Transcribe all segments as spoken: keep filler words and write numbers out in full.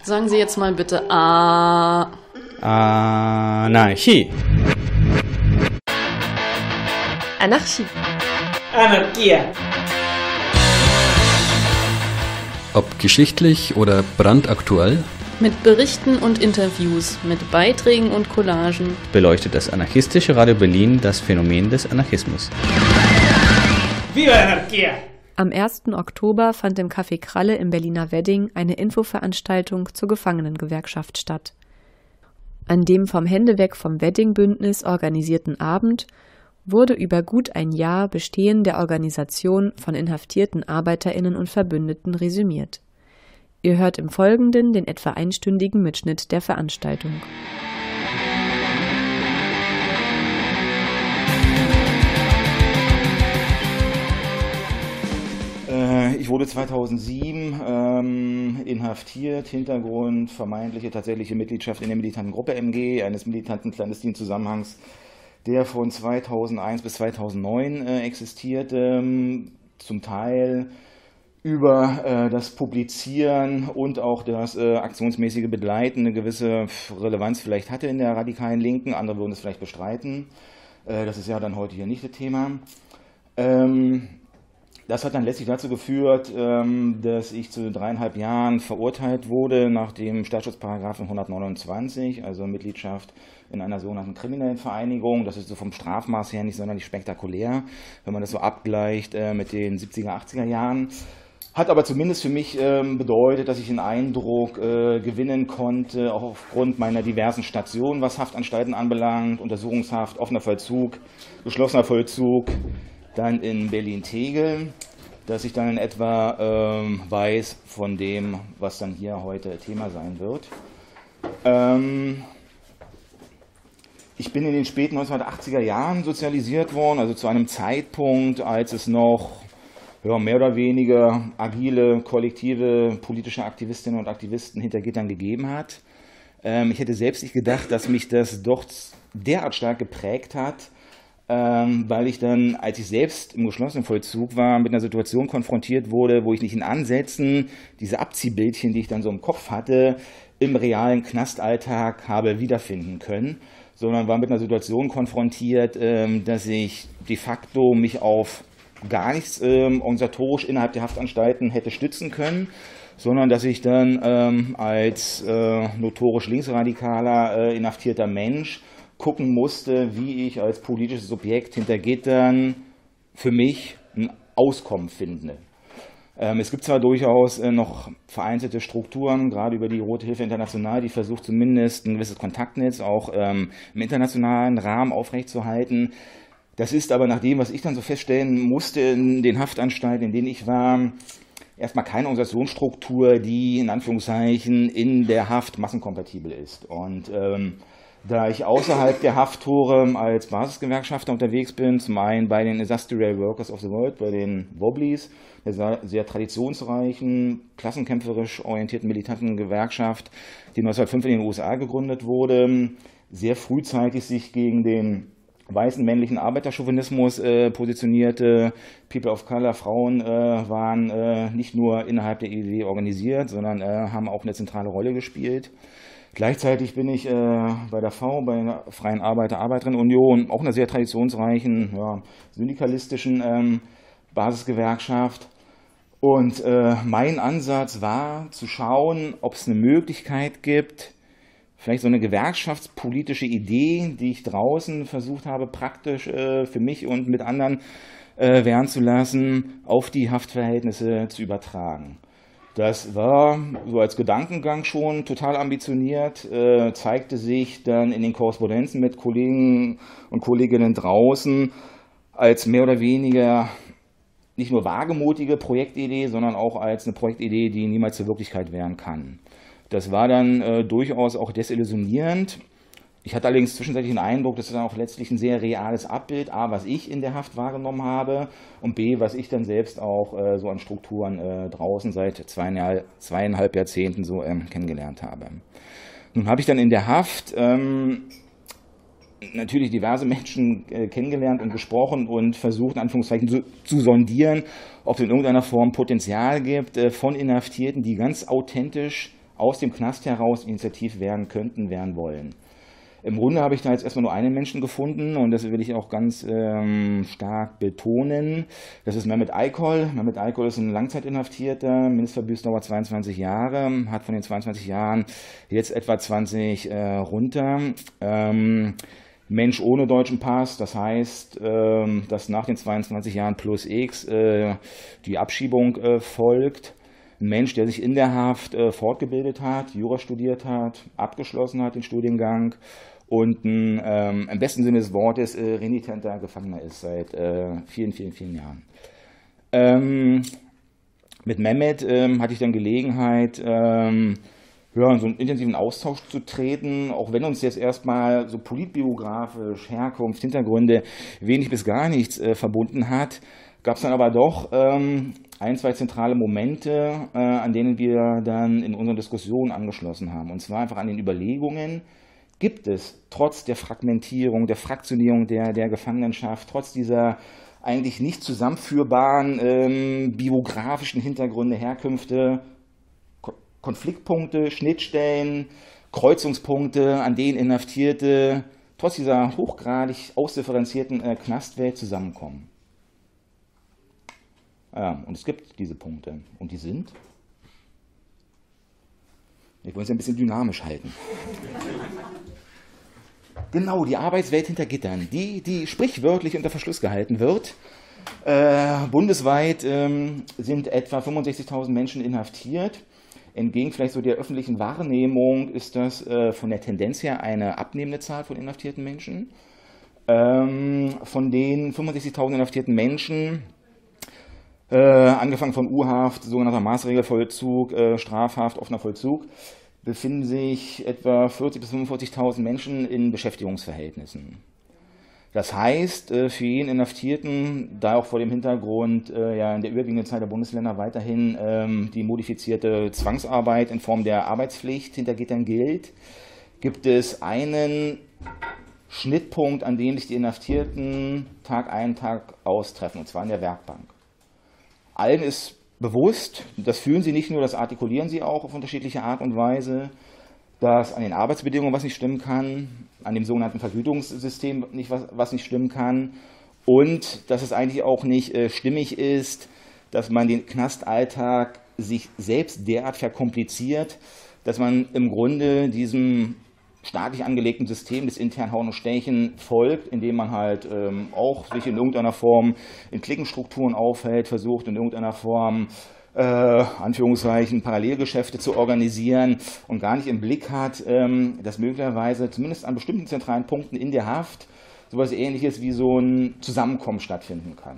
Sagen Sie jetzt mal bitte A. Anarchie. Anarchie. Anarchie. Ob geschichtlich oder brandaktuell, Mit Berichten und Interviews, mit Beiträgen und Collagen beleuchtet das anarchistische Radio Berlin das Phänomen des Anarchismus. Viva Anarchie! Am ersten Oktober fand im Café Kralle im Berliner Wedding eine Infoveranstaltung zur Gefangenengewerkschaft statt. An dem vom Hände weg vom Wedding-Bündnis organisierten Abend wurde über gut ein Jahr Bestehen der Organisation von inhaftierten ArbeiterInnen und Verbündeten resümiert. Ihr hört im Folgenden den etwa einstündigen Mitschnitt der Veranstaltung. Ich wurde zweitausendsieben ähm, inhaftiert, Hintergrund vermeintliche tatsächliche Mitgliedschaft in der militanten Gruppe M G, eines militanten clandestinen Zusammenhangs, der von zweitausendeins bis zweitausendneun äh, existierte, ähm, zum Teil über äh, das Publizieren und auch das äh, aktionsmäßige Begleiten eine gewisse Relevanz vielleicht hatte in der radikalen Linken, andere würden es vielleicht bestreiten, äh, das ist ja dann heute hier nicht das Thema. Ähm, Das hat dann letztlich dazu geführt, dass ich zu dreieinhalb Jahren verurteilt wurde nach dem Staatsschutzparagraphen hundertneunundzwanzig, also Mitgliedschaft in einer sogenannten kriminellen Vereinigung. Das ist so vom Strafmaß her nicht sonderlich spektakulär, wenn man das so abgleicht mit den siebziger, achtziger Jahren. Hat aber zumindest für mich bedeutet, dass ich einen Eindruck gewinnen konnte, auch aufgrund meiner diversen Stationen, was Haftanstalten anbelangt, Untersuchungshaft, offener Vollzug, geschlossener Vollzug, dann in Berlin-Tegel, dass ich dann in etwa ähm, weiß von dem, was dann hier heute Thema sein wird. Ähm, ich bin in den späten neunzehnhundertachtziger Jahren sozialisiert worden, also zu einem Zeitpunkt, als es noch ja, mehr oder weniger agile, kollektive politische Aktivistinnen und Aktivisten hinter Gittern gegeben hat. Ähm, ich hätte selbst nicht gedacht, dass mich das doch derart stark geprägt hat, Ähm, weil ich dann, als ich selbst im geschlossenen Vollzug war, mit einer Situation konfrontiert wurde, wo ich nicht in Ansätzen diese Abziehbildchen, die ich dann so im Kopf hatte, im realen Knastalltag habe wiederfinden können, sondern war mit einer Situation konfrontiert, ähm, dass ich de facto mich auf gar nichts ähm, organisatorisch innerhalb der Haftanstalten hätte stützen können, sondern dass ich dann ähm, als äh, notorisch linksradikaler, äh, inhaftierter Mensch gucken musste, wie ich als politisches Subjekt hinter Gittern für mich ein Auskommen finde. Ähm, es gibt zwar durchaus äh, noch vereinzelte Strukturen, gerade über die Rote Hilfe International, die versucht zumindest ein gewisses Kontaktnetz auch ähm, im internationalen Rahmen aufrechtzuerhalten. Das ist aber nach dem, was ich dann so feststellen musste in den Haftanstalten, in denen ich war, erstmal keine Organisationsstruktur, die in Anführungszeichen in der Haft massenkompatibel ist. Und ähm, da ich außerhalb der Hafttore als Basisgewerkschafter unterwegs bin, zum einen bei den Industrial Workers of the World, bei den Wobblies, der sehr traditionsreichen, klassenkämpferisch orientierten militanten Gewerkschaft, die neunzehnhundertfünf in den U S A gegründet wurde, sehr frühzeitig sich gegen den weißen männlichen Arbeiterchauvinismus äh, positionierte. People of Color, Frauen äh, waren äh, nicht nur innerhalb der I E W organisiert, sondern äh, haben auch eine zentrale Rolle gespielt. Gleichzeitig bin ich äh, bei der V, bei der Freien Arbeiter-Arbeiterinnen-Union, auch einer sehr traditionsreichen, ja, syndikalistischen ähm, Basisgewerkschaft. Und äh, mein Ansatz war, zu schauen, ob es eine Möglichkeit gibt, vielleicht so eine gewerkschaftspolitische Idee, die ich draußen versucht habe, praktisch äh, für mich und mit anderen äh, werden zu lassen, auf die Haftverhältnisse zu übertragen. Das war so als Gedankengang schon total ambitioniert, äh, zeigte sich dann in den Korrespondenzen mit Kollegen und Kolleginnen draußen als mehr oder weniger nicht nur wagemutige Projektidee, sondern auch als eine Projektidee, die niemals zur Wirklichkeit werden kann. Das war dann äh, durchaus auch desillusionierend. Ich hatte allerdings zwischenzeitlich den Eindruck, das ist auch letztlich ein sehr reales Abbild, A, was ich in der Haft wahrgenommen habe und B, was ich dann selbst auch äh, so an Strukturen äh, draußen seit zweieinhalb, zweieinhalb Jahrzehnten so ähm, kennengelernt habe. Nun habe ich dann in der Haft ähm, natürlich diverse Menschen äh, kennengelernt und gesprochen und versucht, in Anführungszeichen zu, zu sondieren, ob es in irgendeiner Form Potenzial gibt äh, von Inhaftierten, die ganz authentisch aus dem Knast heraus initiativ werden könnten, werden wollen. Im Grunde habe ich da jetzt erstmal nur einen Menschen gefunden und das will ich auch ganz ähm, stark betonen. Das ist Mehmet Aykol. Mehmet Aykol ist ein Langzeitinhaftierter, Mindestverbüßdauer zweiundzwanzig Jahre, hat von den zweiundzwanzig Jahren jetzt etwa zwanzig äh, runter. Ähm, Mensch ohne deutschen Pass, das heißt, ähm, dass nach den zweiundzwanzig Jahren plus X äh, die Abschiebung äh, folgt. Ein Mensch, der sich in der Haft äh, fortgebildet hat, Jura studiert hat, abgeschlossen hat den Studiengang und ein, ähm, im besten Sinne des Wortes äh, renitenter Gefangener ist seit äh, vielen, vielen, vielen Jahren. Ähm, mit Mehmet ähm, hatte ich dann Gelegenheit, ähm, ja, in so einen intensiven Austausch zu treten, auch wenn uns jetzt erstmal so politbiografisch, Herkunft, Hintergründe wenig bis gar nichts äh, verbunden hat, gab es dann aber doch ähm, ein, zwei zentrale Momente, äh, an denen wir dann in unseren Diskussionen angeschlossen haben. Und zwar einfach an den Überlegungen, gibt es trotz der Fragmentierung, der Fraktionierung der, der Gefangenenschaft, trotz dieser eigentlich nicht zusammenführbaren ähm, biografischen Hintergründe, Herkünfte, Ko- Konfliktpunkte, Schnittstellen, Kreuzungspunkte, an denen Inhaftierte trotz dieser hochgradig ausdifferenzierten äh, Knastwelt zusammenkommen. Ja, und es gibt diese Punkte. Und die sind? Ich wollte es ein bisschen dynamisch halten. Genau, die Arbeitswelt hinter Gittern, die, die sprichwörtlich unter Verschluss gehalten wird. Äh, bundesweit ähm, sind etwa fünfundsechzigtausend Menschen inhaftiert. Entgegen vielleicht so der öffentlichen Wahrnehmung ist das äh, von der Tendenz her eine abnehmende Zahl von inhaftierten Menschen. Ähm, von den fünfundsechzigtausend inhaftierten Menschen, Äh, angefangen von U-Haft, sogenannter Maßregelvollzug, äh, Strafhaft, offener Vollzug, befinden sich etwa vierzigtausend bis fünfundvierzigtausend Menschen in Beschäftigungsverhältnissen. Das heißt, äh, für jeden Inhaftierten, da auch vor dem Hintergrund äh, ja in der überwiegenden Zahl der Bundesländer weiterhin ähm, die modifizierte Zwangsarbeit in Form der Arbeitspflicht hinter Gittern gilt, gibt es einen Schnittpunkt, an dem sich die Inhaftierten Tag ein, Tag aus treffen, und zwar in der Werkbank. Allen ist bewusst, das fühlen sie nicht nur, das artikulieren sie auch auf unterschiedliche Art und Weise, dass an den Arbeitsbedingungen was nicht stimmen kann, an dem sogenannten Vergütungssystem nicht was, was nicht stimmen kann und dass es eigentlich auch nicht äh, stimmig ist, dass man den Knastalltag sich selbst derart verkompliziert, dass man im Grunde diesem staatlich angelegten System des internen Hauen und Stechen folgt, indem man halt ähm, auch sich in irgendeiner Form in Klickenstrukturen aufhält, versucht in irgendeiner Form äh, Anführungszeichen Parallelgeschäfte zu organisieren und gar nicht im Blick hat, ähm, dass möglicherweise zumindest an bestimmten zentralen Punkten in der Haft sowas Ähnliches wie so ein Zusammenkommen stattfinden kann.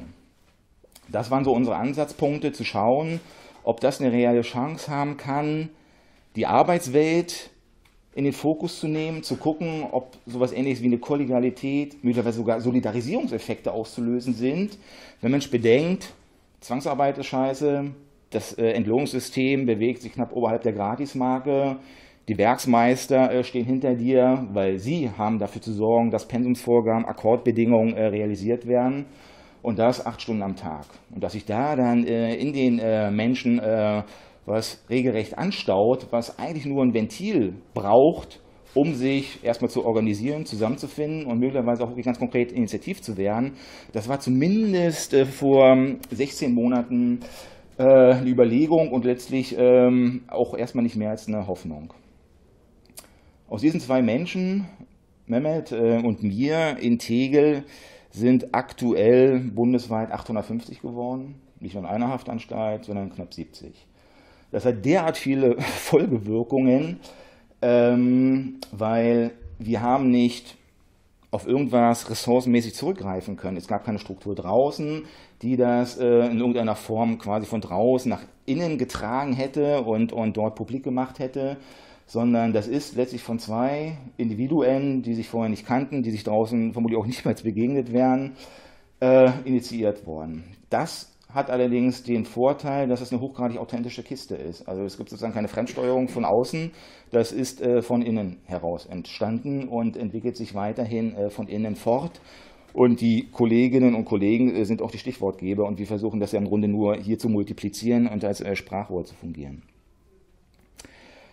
Das waren so unsere Ansatzpunkte, zu schauen, ob das eine reelle Chance haben kann, die Arbeitswelt in den Fokus zu nehmen, zu gucken, ob sowas Ähnliches wie eine Kollegialität, möglicherweise sogar Solidarisierungseffekte auszulösen sind. Wenn man bedenkt, Zwangsarbeit ist scheiße, das äh, Entlohnungssystem bewegt sich knapp oberhalb der Gratismarke, die Werksmeister äh, stehen hinter dir, weil sie haben dafür zu sorgen, dass Pensumsvorgaben, Akkordbedingungen äh, realisiert werden und das acht Stunden am Tag. Und dass sich da dann äh, in den äh, Menschen äh, was regelrecht anstaut, was eigentlich nur ein Ventil braucht, um sich erstmal zu organisieren, zusammenzufinden und möglicherweise auch wirklich ganz konkret initiativ zu werden. Das war zumindest äh, vor sechzehn Monaten äh, eine Überlegung und letztlich ähm, auch erstmal nicht mehr als eine Hoffnung. Aus diesen zwei Menschen, Mehmet äh, und mir in Tegel, sind aktuell bundesweit achthundertfünfzig geworden. Nicht nur in einer Haftanstalt, sondern knapp siebzig. Das hat derart viele Folgewirkungen, ähm, weil wir haben nicht auf irgendwas ressourcenmäßig zurückgreifen können. Es gab keine Struktur draußen, die das äh, in irgendeiner Form quasi von draußen nach innen getragen hätte und, und dort publik gemacht hätte, sondern das ist letztlich von zwei Individuen, die sich vorher nicht kannten, die sich draußen vermutlich auch nicht mehr begegnet wären, äh, initiiert worden. Das hat allerdings den Vorteil, dass es eine hochgradig authentische Kiste ist. Also es gibt sozusagen keine Fremdsteuerung von außen, das ist äh, von innen heraus entstanden und entwickelt sich weiterhin äh, von innen fort. Und die Kolleginnen und Kollegen äh, sind auch die Stichwortgeber und wir versuchen das ja im Grunde nur hier zu multiplizieren und als äh, Sprachrohr zu fungieren.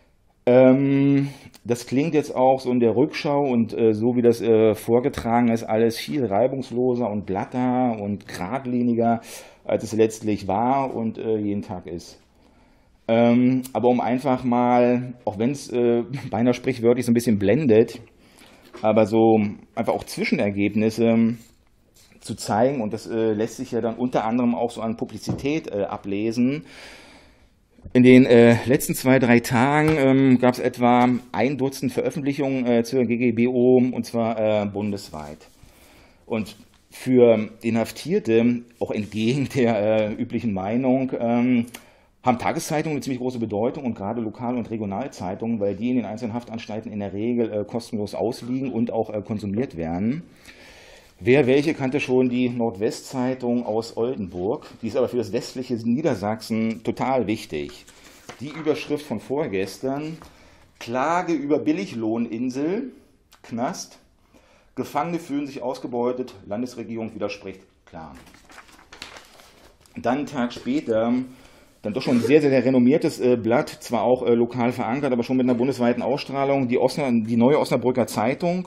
Ähm, das klingt jetzt auch so in der Rückschau und äh, so wie das äh, vorgetragen ist, alles viel reibungsloser und glatter und geradliniger, als es letztlich war und äh, jeden Tag ist. Ähm, aber um einfach mal, auch wenn es äh, beinahe sprichwörtlich so ein bisschen blendet, aber so einfach auch Zwischenergebnisse zu zeigen, und das äh, lässt sich ja dann unter anderem auch so an Publizität äh, ablesen. In den äh, letzten zwei, drei Tagen ähm, gab es etwa ein Dutzend Veröffentlichungen äh, zur G G B O, und zwar äh, bundesweit. Und für Inhaftierte, auch entgegen der äh, üblichen Meinung, ähm, haben Tageszeitungen eine ziemlich große Bedeutung, und gerade Lokal- und Regionalzeitungen, weil die in den einzelnen Haftanstalten in der Regel äh, kostenlos ausliegen und auch äh, konsumiert werden. Wer welche kannte schon die Nordwestzeitung aus Oldenburg, die ist aber für das westliche Niedersachsen total wichtig. Die Überschrift von vorgestern: Klage über Billiglohninsel, Knast, Gefangene fühlen sich ausgebeutet, Landesregierung widerspricht klar. Dann einen Tag später, dann doch schon ein sehr, sehr, sehr renommiertes äh, Blatt, zwar auch äh, lokal verankert, aber schon mit einer bundesweiten Ausstrahlung, die, Osna, die Neue Osnabrücker Zeitung.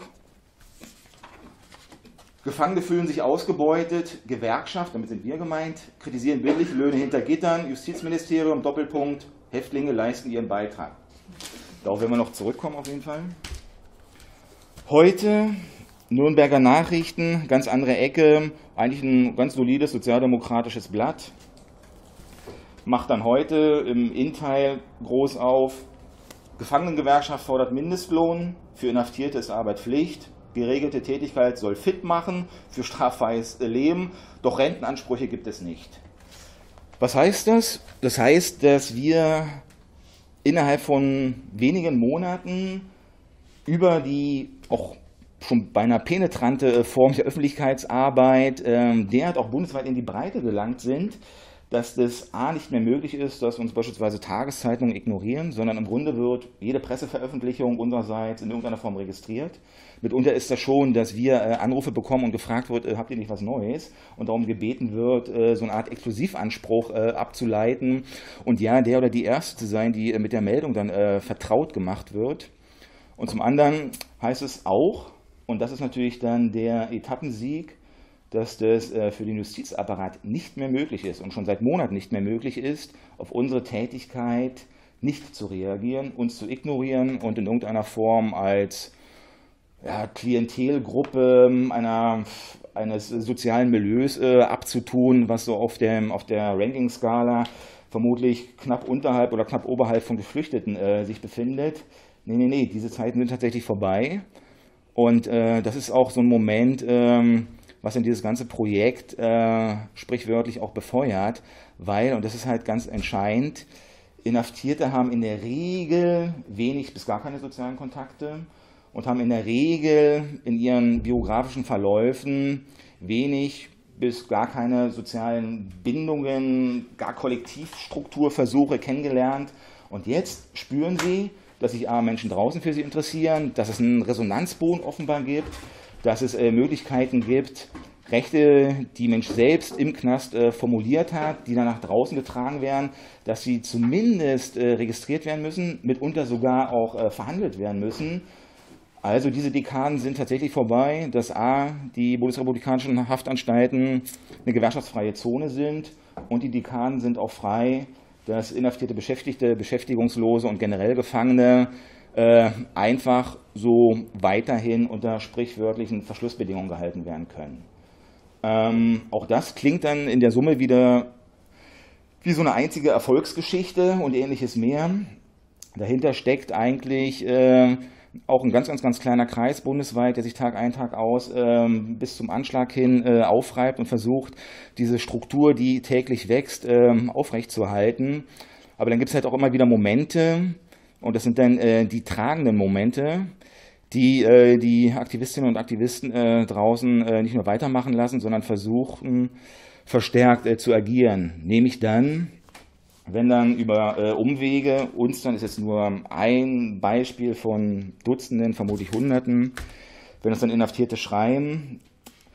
Gefangene fühlen sich ausgebeutet, Gewerkschaft, damit sind wir gemeint, kritisieren Billiglöhne hinter Gittern, Justizministerium, Doppelpunkt, Häftlinge leisten ihren Beitrag. Darauf werden wir noch zurückkommen auf jeden Fall. Heute Nürnberger Nachrichten, ganz andere Ecke, eigentlich ein ganz solides sozialdemokratisches Blatt. Macht dann heute im Innenteil groß auf: Gefangenengewerkschaft fordert Mindestlohn, für Inhaftierte ist Arbeit Pflicht. Geregelte Tätigkeit soll fit machen für straffreies Leben, doch Rentenansprüche gibt es nicht. Was heißt das? Das heißt, dass wir innerhalb von wenigen Monaten über die auch schon beinahe penetrante Form der Öffentlichkeitsarbeit ähm, derart auch bundesweit in die Breite gelangt sind, dass das A nicht mehr möglich ist, dass wir uns beispielsweise Tageszeitungen ignorieren, sondern im Grunde wird jede Presseveröffentlichung unsererseits in irgendeiner Form registriert. Mitunter ist das schon, dass wir äh, Anrufe bekommen und gefragt wird, äh, habt ihr nicht was Neues? Und darum gebeten wird, äh, so eine Art Exklusivanspruch äh, abzuleiten und ja, der oder die Erste zu sein, die äh, mit der Meldung dann äh, vertraut gemacht wird. Und zum anderen heißt es auch, und das ist natürlich dann der Etappensieg, dass das äh, für den Justizapparat nicht mehr möglich ist und schon seit Monaten nicht mehr möglich ist, auf unsere Tätigkeit nicht zu reagieren, uns zu ignorieren und in irgendeiner Form als ja, Klientelgruppe einer, eines sozialen Milieus äh, abzutun, was so auf, dem, auf der Ranking-Skala vermutlich knapp unterhalb oder knapp oberhalb von Geflüchteten äh, sich befindet. Nee, nee, nee, diese Zeiten sind tatsächlich vorbei. Und äh, das ist auch so ein Moment, ähm, was in dieses ganze Projekt äh, sprichwörtlich auch befeuert, weil, und das ist halt ganz entscheidend, Inhaftierte haben in der Regel wenig bis gar keine sozialen Kontakte und haben in der Regel in ihren biografischen Verläufen wenig bis gar keine sozialen Bindungen, gar Kollektivstrukturversuche kennengelernt. Und jetzt spüren sie, dass sich A, Menschen draußen für sie interessieren, dass es einen Resonanzboden offenbar gibt, dass es äh, Möglichkeiten gibt, Rechte, die Mensch selbst im Knast äh, formuliert hat, die dann nach draußen getragen werden, dass sie zumindest äh, registriert werden müssen, mitunter sogar auch äh, verhandelt werden müssen. Also diese Dekaden sind tatsächlich vorbei, dass A, die bundesrepublikanischen Haftanstalten eine gewerkschaftsfreie Zone sind, und die Dekaden sind auch frei, dass inhaftierte Beschäftigte, Beschäftigungslose und generell Gefangene äh, einfach so weiterhin unter sprichwörtlichen Verschlussbedingungen gehalten werden können. Ähm, auch das klingt dann in der Summe wieder wie so eine einzige Erfolgsgeschichte und ähnliches mehr. Dahinter steckt eigentlich äh, auch ein ganz, ganz, ganz kleiner Kreis bundesweit, der sich Tag ein, Tag aus ähm, bis zum Anschlag hin äh, aufreibt und versucht, diese Struktur, die täglich wächst, ähm, aufrechtzuerhalten. Aber dann gibt es halt auch immer wieder Momente, und das sind dann äh, die tragenden Momente, die äh, die Aktivistinnen und Aktivisten äh, draußen äh, nicht nur weitermachen lassen, sondern versuchen, verstärkt äh, zu agieren. Nämlich dann, wenn dann über äh, Umwege uns, dann ist jetzt nur ein Beispiel von Dutzenden, vermutlich Hunderten, wenn uns dann Inhaftierte schreiben,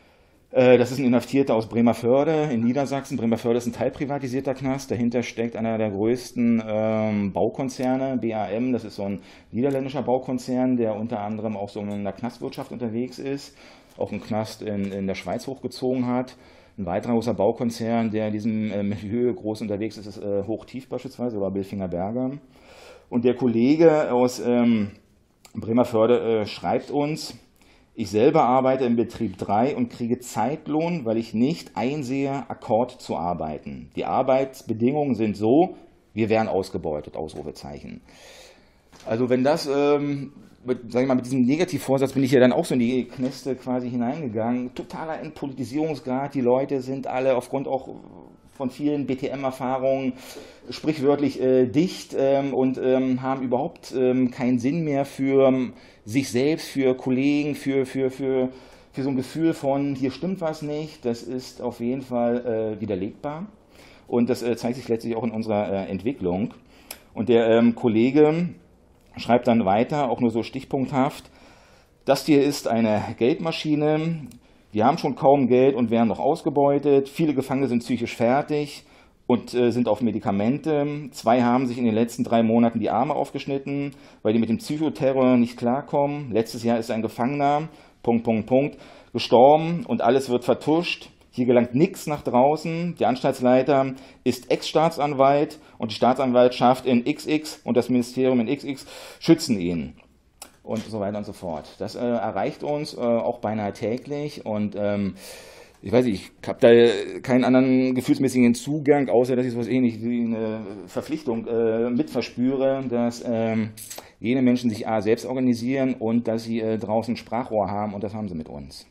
Das ist ein Inhaftierter aus Bremervörde in Niedersachsen. Bremervörde ist ein teilprivatisierter Knast. Dahinter steckt einer der größten ähm, Baukonzerne, B A M. Das ist so ein niederländischer Baukonzern, der unter anderem auch so in der Knastwirtschaft unterwegs ist, auch einen Knast in, in der Schweiz hochgezogen hat. Ein weiterer großer Baukonzern, der in diesem äh, Milieu groß unterwegs ist, ist äh, Hochtief beispielsweise oder Bilfinger Berger. Und der Kollege aus ähm, Bremervörde äh, schreibt uns: Ich selber arbeite im Betrieb drei und kriege Zeitlohn, weil ich nicht einsehe, Akkord zu arbeiten. Die Arbeitsbedingungen sind so, wir werden ausgebeutet, Ausrufezeichen. Also wenn das, ähm, mit, sag ich mal, mit diesem Negativvorsatz bin ich ja dann auch so in die Kneste quasi hineingegangen. Totaler Entpolitisierungsgrad, die Leute sind alle aufgrund auch von vielen B T M-Erfahrungen sprichwörtlich äh, dicht ähm, und ähm, haben überhaupt ähm, keinen Sinn mehr für ähm, sich selbst, für Kollegen, für, für, für, für so ein Gefühl von, hier stimmt was nicht. Das ist auf jeden Fall äh, widerlegbar und das äh, zeigt sich letztlich auch in unserer äh, Entwicklung. Und der ähm, Kollege schreibt dann weiter, auch nur so stichpunkthaft: Das hier ist eine Geldmaschine. Wir haben schon kaum Geld und werden noch ausgebeutet. Viele Gefangene sind psychisch fertig und äh, sind auf Medikamente. Zwei haben sich in den letzten drei Monaten die Arme aufgeschnitten, weil die mit dem Psychoterror nicht klarkommen. Letztes Jahr ist ein Gefangener, Punkt, Punkt, Punkt, gestorben und alles wird vertuscht. Hier gelangt nichts nach draußen. Der Anstaltsleiter ist Ex-Staatsanwalt und die Staatsanwaltschaft in X X und das Ministerium in X X schützen ihn. Und so weiter und so fort. Das äh, erreicht uns äh, auch beinahe täglich und ähm, ich weiß nicht, ich habe da keinen anderen gefühlsmäßigen Zugang, außer dass ich sowas ähnlich wie eine Verpflichtung äh, mitverspüre, dass ähm, jene Menschen sich A selbst organisieren und dass sie äh, draußen Sprachrohr haben und das haben sie mit uns.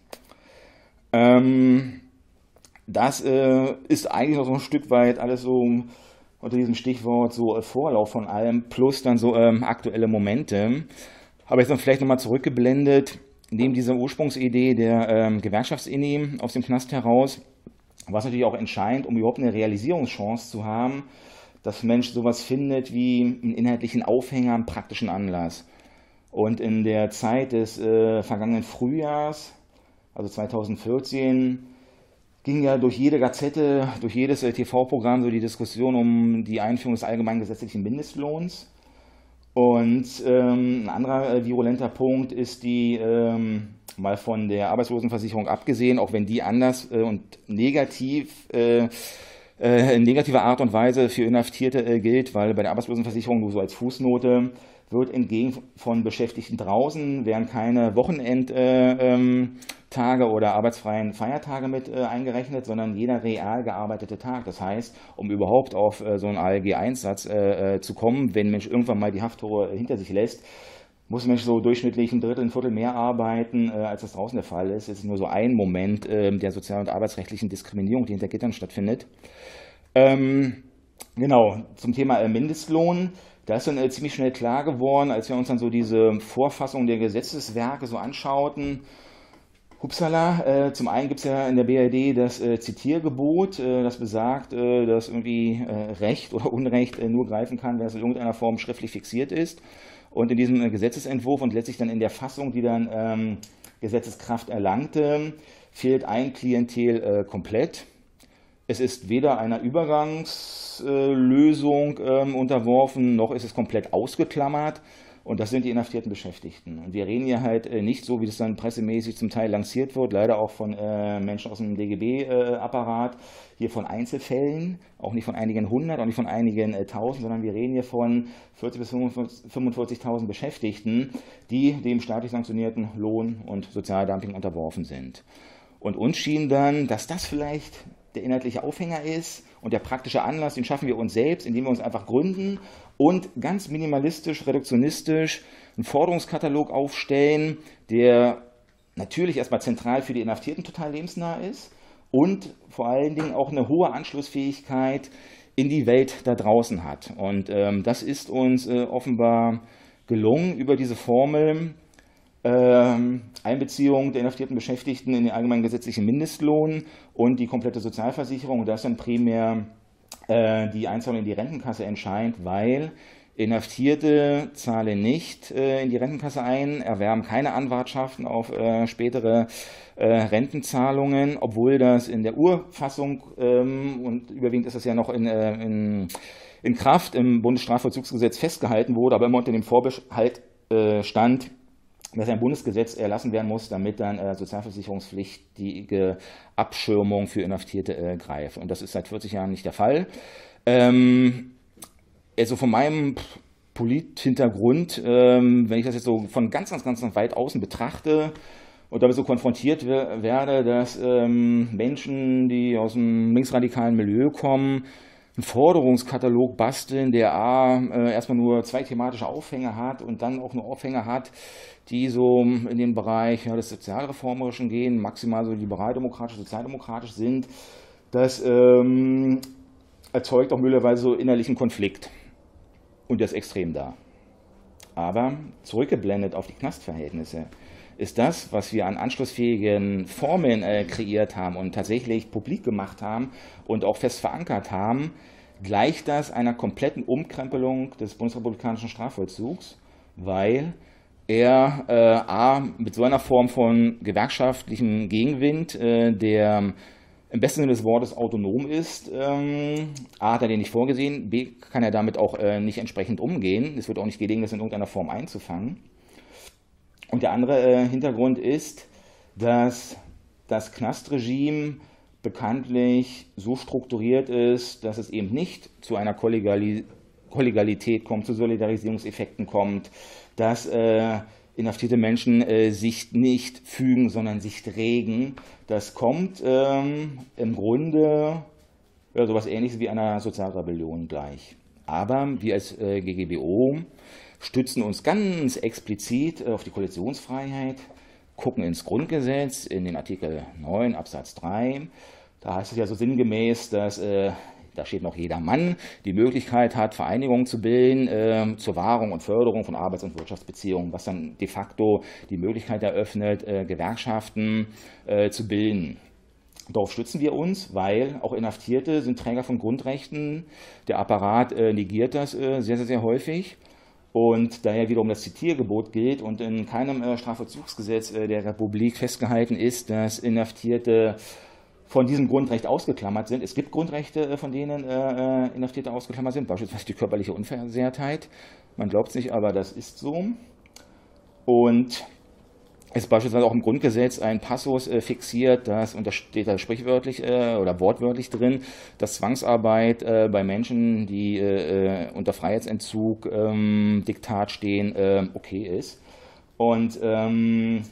Ähm, das äh, ist eigentlich noch so ein Stück weit alles so unter diesem Stichwort so äh, Vorlauf von allem plus dann so ähm, aktuelle Momente. Aber jetzt noch vielleicht nochmal zurückgeblendet, neben dieser Ursprungsidee der ähm, Gewerkschaftsinni aus dem Knast heraus, was natürlich auch entscheidend, um überhaupt eine Realisierungschance zu haben, dass Mensch sowas findet wie einen inhaltlichen Aufhänger, einen praktischen Anlass. Und in der Zeit des äh, vergangenen Frühjahrs, also zweitausendvierzehn, ging ja durch jede Gazette, durch jedes äh, T V-Programm so die Diskussion um die Einführung des allgemeinen gesetzlichen Mindestlohns. Und ähm, ein anderer äh, virulenter Punkt ist die, ähm, mal von der Arbeitslosenversicherung abgesehen, auch wenn die anders äh, und negativ, äh, äh, in negativer Art und Weise für Inhaftierte äh, gilt, weil bei der Arbeitslosenversicherung nur so als Fußnote wird entgegen von Beschäftigten draußen, werden keine Wochenendtage äh, ähm, oder arbeitsfreien Feiertage mit äh, eingerechnet, sondern jeder real gearbeitete Tag. Das heißt, um überhaupt auf äh, so einen A L G eins Satz äh, äh, zu kommen, wenn ein Mensch irgendwann mal die Hafttore hinter sich lässt, muss ein Mensch so durchschnittlich ein Drittel, ein Viertel mehr arbeiten, äh, als das draußen der Fall ist. Es ist nur so ein Moment äh, der sozial- und arbeitsrechtlichen Diskriminierung, die hinter Gittern stattfindet. Ähm, genau, zum Thema äh, Mindestlohn. Da ist dann äh, ziemlich schnell klar geworden, als wir uns dann so diese Vorfassung der Gesetzeswerke so anschauten. Hupsala, äh, zum einen gibt es ja in der B R D das äh, Zitiergebot, äh, das besagt, äh, dass irgendwie äh, Recht oder Unrecht äh, nur greifen kann, wenn es in irgendeiner Form schriftlich fixiert ist. Und in diesem äh, Gesetzesentwurf und letztlich dann in der Fassung, die dann ähm, Gesetzeskraft erlangte, fehlt ein Klientel äh, komplett. Es ist weder einer Übergangslösung äh, ähm, unterworfen, noch ist es komplett ausgeklammert. Und das sind die inhaftierten Beschäftigten. Und wir reden hier halt äh, nicht so, wie das dann pressemäßig zum Teil lanciert wird, leider auch von äh, Menschen aus dem D G B-Apparat, äh, hier von Einzelfällen, auch nicht von einigen hundert, auch nicht von einigen äh, tausend, sondern wir reden hier von vierzig bis fünfundvierzigtausend Beschäftigten, die dem staatlich sanktionierten Lohn- und Sozialdumping unterworfen sind. Und uns schien dann, dass das vielleicht der inhaltliche Aufhänger ist und der praktische Anlass, den schaffen wir uns selbst, indem wir uns einfach gründen und ganz minimalistisch, reduktionistisch einen Forderungskatalog aufstellen, der natürlich erstmal zentral für die Inhaftierten total lebensnah ist und vor allen Dingen auch eine hohe Anschlussfähigkeit in die Welt da draußen hat. Und ähm, das ist uns äh, offenbar gelungen über diese Formel, Ähm, Einbeziehung der inhaftierten Beschäftigten in den allgemeinen gesetzlichen Mindestlohn und die komplette Sozialversicherung. Und da ist dann primär äh, die Einzahlung in die Rentenkasse entscheidend, weil Inhaftierte zahlen nicht äh, in die Rentenkasse ein, erwerben keine Anwartschaften auf äh, spätere äh, Rentenzahlungen, obwohl das in der Urfassung, ähm, und überwiegend ist das ja noch in, äh, in, in Kraft, im Bundesstrafvollzugsgesetz festgehalten wurde, aber immer unter dem Vorbehalt äh, stand, dass ein Bundesgesetz erlassen werden muss, damit dann äh, sozialversicherungspflichtige Abschirmung für Inhaftierte äh, greift. Und das ist seit vierzig Jahren nicht der Fall. Ähm, also von meinem Polithintergrund, ähm, wenn ich das jetzt so von ganz, ganz, ganz weit außen betrachte und damit so konfrontiert werde, dass ähm, Menschen, die aus einem linksradikalen Milieu kommen, einen Forderungskatalog basteln, der A, äh, erstmal nur zwei thematische Aufhänge hat und dann auch nur Aufhänge hat, die so in den Bereich ja, des Sozialreformerischen gehen, maximal so liberaldemokratisch, sozialdemokratisch sind, das ähm, erzeugt auch möglicherweise so innerlichen Konflikt. Und der ist extrem da. Aber zurückgeblendet auf die Knastverhältnisse ist das, was wir an anschlussfähigen Formeln äh, kreiert haben und tatsächlich publik gemacht haben und auch fest verankert haben, gleicht das einer kompletten Umkrempelung des bundesrepublikanischen Strafvollzugs, weil er äh, a, mit so einer Form von gewerkschaftlichem Gegenwind, äh, der im besten Sinne des Wortes autonom ist, ähm, a, hat er den nicht vorgesehen, b, kann er damit auch äh, nicht entsprechend umgehen. Es wird auch nicht gelingen, das in irgendeiner Form einzufangen. Und der andere äh, Hintergrund ist, dass das Knastregime bekanntlich so strukturiert ist, dass es eben nicht zu einer Kollegali- Kollegialität kommt, zu Solidarisierungseffekten kommt, dass äh, inhaftierte Menschen äh, sich nicht fügen, sondern sich regen. Das kommt ähm, im Grunde ja, sowas Ähnliches wie einer Sozialrebellion gleich. Aber wir als äh, G G B O stützen uns ganz explizit auf die Koalitionsfreiheit, gucken ins Grundgesetz, in den Artikel neun Absatz drei. Da heißt es ja so sinngemäß, dass, äh, da steht noch jeder Mann, die Möglichkeit hat, Vereinigungen zu bilden äh, zur Wahrung und Förderung von Arbeits- und Wirtschaftsbeziehungen, was dann de facto die Möglichkeit eröffnet, äh, Gewerkschaften äh, zu bilden. Darauf stützen wir uns, weil auch Inhaftierte sind Träger von Grundrechten. Der Apparat äh, negiert das äh, sehr, sehr, sehr häufig. Und daher wiederum das Zitiergebot gilt und in keinem äh, Strafvollzugsgesetz äh, der Republik festgehalten ist, dass Inhaftierte von diesem Grundrecht ausgeklammert sind. Es gibt Grundrechte, äh, von denen äh, Inhaftierte ausgeklammert sind, beispielsweise die körperliche Unversehrtheit. Man glaubt es nicht, aber das ist so. Und es ist beispielsweise auch im Grundgesetz ein Passus äh, fixiert, dass, und das steht da sprichwörtlich äh, oder wortwörtlich drin, dass Zwangsarbeit äh, bei Menschen, die äh, unter Freiheitsentzug ähm, Diktat stehen, äh, okay ist. Und ähm,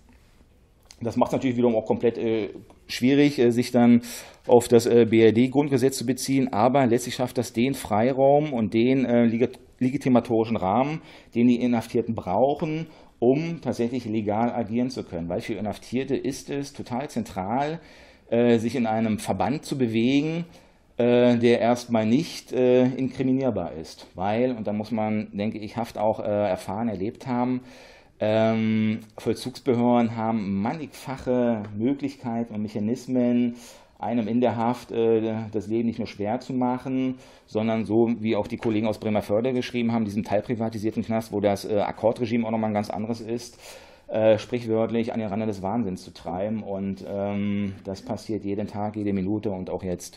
das macht es natürlich wiederum auch komplett äh, schwierig, äh, sich dann auf das äh, B R D-Grundgesetz zu beziehen, aber letztlich schafft das den Freiraum und den äh, leg- legitimatorischen Rahmen, den die Inhaftierten brauchen, um tatsächlich legal agieren zu können. Weil für Inhaftierte ist es total zentral, äh, sich in einem Verband zu bewegen, äh, der erstmal nicht äh, inkriminierbar ist. Weil, und da muss man, denke ich, Haft auch äh, erfahren, erlebt haben, ähm, Vollzugsbehörden haben mannigfache Möglichkeiten und Mechanismen, einem in der Haft äh, das Leben nicht nur schwer zu machen, sondern so, wie auch die Kollegen aus Bremervörde geschrieben haben, diesem teilprivatisierten Knast, wo das äh, Akkordregime auch nochmal ein ganz anderes ist, äh, sprichwörtlich an den Rande des Wahnsinns zu treiben. Und ähm, das passiert jeden Tag, jede Minute und auch jetzt.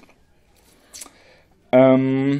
Ähm,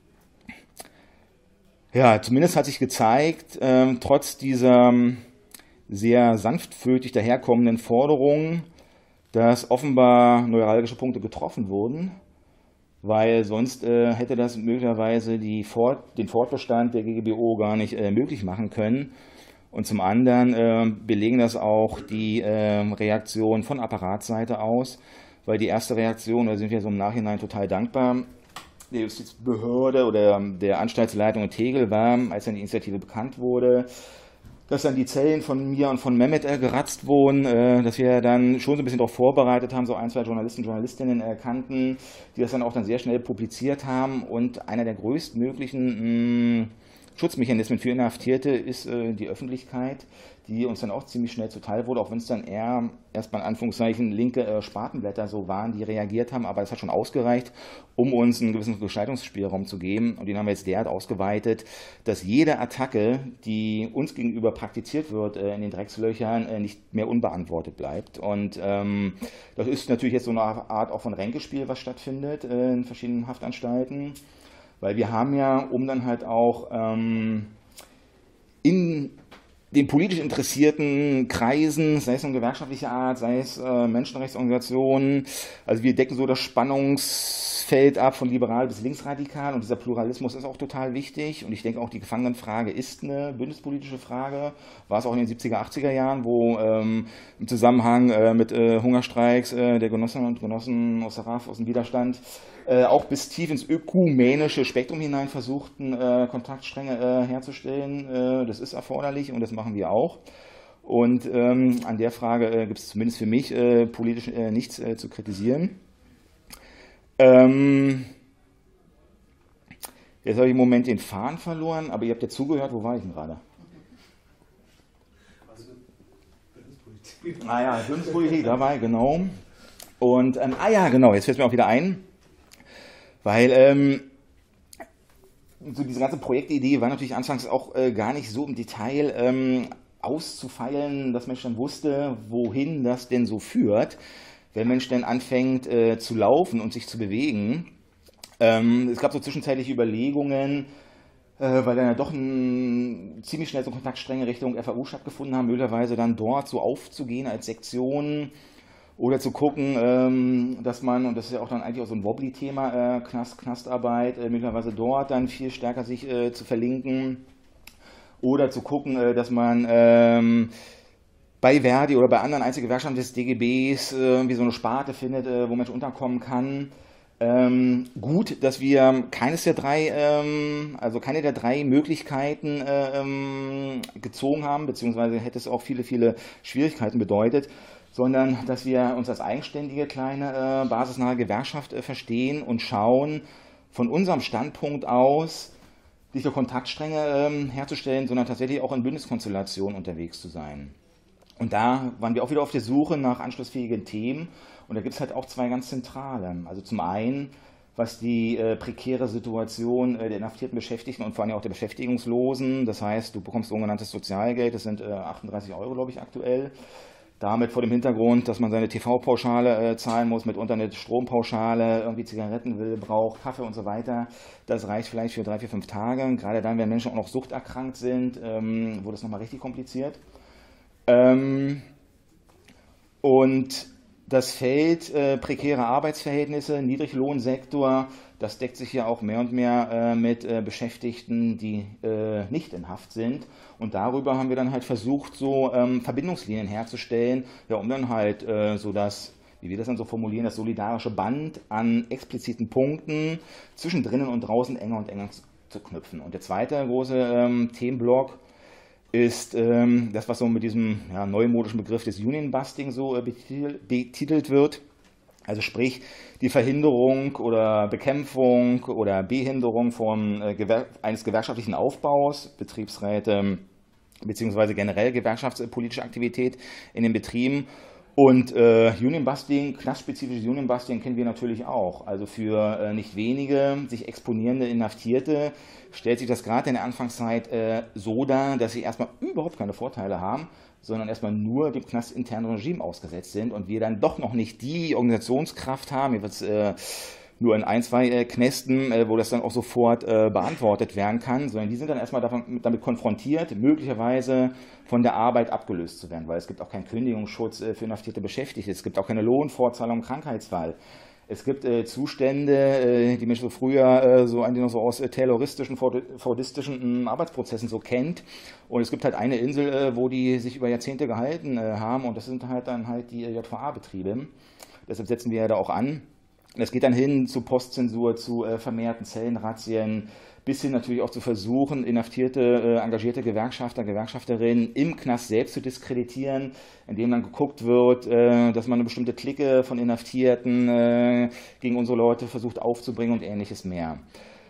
ja, zumindest hat sich gezeigt, äh, trotz dieser sehr sanftmütig daherkommenden Forderungen, dass offenbar neuralgische Punkte getroffen wurden, weil sonst äh, hätte das möglicherweise die Fort, den Fortbestand der G G B O gar nicht äh, möglich machen können. Und zum anderen äh, belegen das auch die äh, Reaktionen von Apparatsseite aus, weil die erste Reaktion, da sind wir so im Nachhinein total dankbar, der Justizbehörde oder der Anstaltsleitung in Tegel war, als dann die Initiative bekannt wurde, dass dann die Zellen von mir und von Mehmet äh, geratzt wurden, äh, dass wir dann schon so ein bisschen darauf vorbereitet haben, so ein, zwei Journalisten, Journalistinnen äh, kannten, die das dann auch dann sehr schnell publiziert haben. Und einer der größtmöglichen mh, Schutzmechanismen für Inhaftierte ist äh, die Öffentlichkeit, die uns dann auch ziemlich schnell zuteil wurde, auch wenn es dann eher erstmal in Anführungszeichen linke äh, Spatenblätter so waren, die reagiert haben, aber es hat schon ausgereicht, um uns einen gewissen Gestaltungsspielraum zu geben, und den haben wir jetzt derart ausgeweitet, dass jede Attacke, die uns gegenüber praktiziert wird äh, in den Dreckslöchern, äh, nicht mehr unbeantwortet bleibt. Und ähm, das ist natürlich jetzt so eine Art auch von Ränkespiel, was stattfindet äh, in verschiedenen Haftanstalten. Weil wir haben ja, um dann halt auch ähm, in den politisch interessierten Kreisen, sei es um gewerkschaftliche Art, sei es äh, Menschenrechtsorganisationen, also wir decken so das Spannungsfeld ab von liberal bis linksradikal, und dieser Pluralismus ist auch total wichtig, und ich denke auch, die Gefangenenfrage ist eine bündnispolitische Frage, war es auch in den siebziger, achtziger Jahren, wo ähm, im Zusammenhang äh, mit äh, Hungerstreiks äh, der Genossinnen und Genossen aus der R A F, aus dem Widerstand, Äh, auch bis tief ins ökumenische Spektrum hinein versuchten, äh, Kontaktstränge äh, herzustellen. Äh, das ist erforderlich, und das machen wir auch. Und ähm, an der Frage äh, gibt es zumindest für mich äh, politisch äh, nichts äh, zu kritisieren. Ähm, jetzt habe ich im Moment den Faden verloren, aber ihr habt ja zugehört. Wo war ich denn gerade? Ah ja, Bündnispolitik, dabei, genau. Und, ähm, ah ja, genau, jetzt fällt es mir auch wieder ein. Weil ähm, so diese ganze Projektidee war natürlich anfangs auch äh, gar nicht so im Detail ähm, auszufeilen, dass Mensch dann wusste, wohin das denn so führt, wenn Mensch dann anfängt äh, zu laufen und sich zu bewegen. Ähm, es gab so zwischenzeitliche Überlegungen, äh, weil dann ja doch ein, ziemlich schnell so Kontaktstränge Richtung F A U stattgefunden haben, möglicherweise dann dort so aufzugehen als Sektion. Oder zu gucken, ähm, dass man, und das ist ja auch dann eigentlich auch so ein Wobbly-Thema, äh, Knast, Knastarbeit, äh, möglicherweise dort dann viel stärker sich äh, zu verlinken. Oder zu gucken, äh, dass man ähm, bei Verdi oder bei anderen Einzelgewerkschaften des D G Bs äh, irgendwie so eine Sparte findet, äh, wo Mensch unterkommen kann. Ähm, gut, dass wir keines der drei, ähm, also keine der drei Möglichkeiten äh, ähm, gezogen haben, beziehungsweise hätte es auch viele, viele Schwierigkeiten bedeutet, sondern dass wir uns als eigenständige kleine äh, basisnahe Gewerkschaft äh, verstehen und schauen, von unserem Standpunkt aus nicht nur Kontaktstränge ähm, herzustellen, sondern tatsächlich auch in Bündniskonstellationen unterwegs zu sein. Und da waren wir auch wieder auf der Suche nach anschlussfähigen Themen, und da gibt es halt auch zwei ganz zentrale. Also zum einen, was die äh, prekäre Situation äh, der inhaftierten Beschäftigten und vor allem auch der Beschäftigungslosen, das heißt, du bekommst sogenanntes Sozialgeld, das sind äh, achtunddreißig Euro, glaube ich, aktuell. Damit vor dem Hintergrund, dass man seine T V-Pauschale äh, zahlen muss, mitunter eine Strompauschale, irgendwie Zigaretten will, braucht, Kaffee und so weiter. Das reicht vielleicht für drei, vier, fünf Tage. Gerade dann, wenn Menschen auch noch suchterkrankt sind, ähm, wurde es nochmal richtig kompliziert. Ähm, und das Feld äh, prekäre Arbeitsverhältnisse, Niedriglohnsektor, das deckt sich ja auch mehr und mehr äh, mit äh, Beschäftigten, die äh, nicht in Haft sind. Und darüber haben wir dann halt versucht, so ähm, Verbindungslinien herzustellen, ja, um dann halt äh, so das, wie wir das dann so formulieren, das solidarische Band an expliziten Punkten zwischen drinnen und draußen enger und enger zu knüpfen. Und der zweite große ähm, Themenblock ist ähm, das, was so mit diesem ja, neumodischen Begriff des Union Busting so äh, betitelt, betitelt wird. Also sprich die Verhinderung oder Bekämpfung oder Behinderung von, äh, gewer eines gewerkschaftlichen Aufbaus, Betriebsräte beziehungsweise generell gewerkschaftspolitische Aktivität in den Betrieben. Und äh, Union Busting, knastspezifisches Union Busting kennen wir natürlich auch. Also für äh, nicht wenige sich exponierende Inhaftierte stellt sich das gerade in der Anfangszeit äh, so dar, dass sie erstmal überhaupt keine Vorteile haben, sondern erstmal nur dem knastinternen Regime ausgesetzt sind und wir dann doch noch nicht die Organisationskraft haben, jetzt äh, nur in ein, zwei äh, Knästen, äh, wo das dann auch sofort äh, beantwortet werden kann, sondern die sind dann erstmal davon, damit konfrontiert, möglicherweise von der Arbeit abgelöst zu werden, weil es gibt auch keinen Kündigungsschutz äh, für inhaftierte Beschäftigte, es gibt auch keine Lohnfortzahlung im Krankheitsfall. Es gibt äh, Zustände, äh, die man so früher äh, so, eigentlich noch so aus äh, tayloristischen, fordistischen äh, Arbeitsprozessen so kennt. Und es gibt halt eine Insel, äh, wo die sich über Jahrzehnte gehalten äh, haben, und das sind halt dann halt die äh, J V A-Betriebe. Deshalb setzen wir ja da auch an. Das geht dann hin zu Postzensur, zu äh, vermehrten Zellenrazzien, bis hin natürlich auch zu versuchen, inhaftierte, äh, engagierte Gewerkschafter, Gewerkschafterinnen im Knast selbst zu diskreditieren, indem dann geguckt wird, äh, dass man eine bestimmte Clique von Inhaftierten äh, gegen unsere Leute versucht aufzubringen und ähnliches mehr.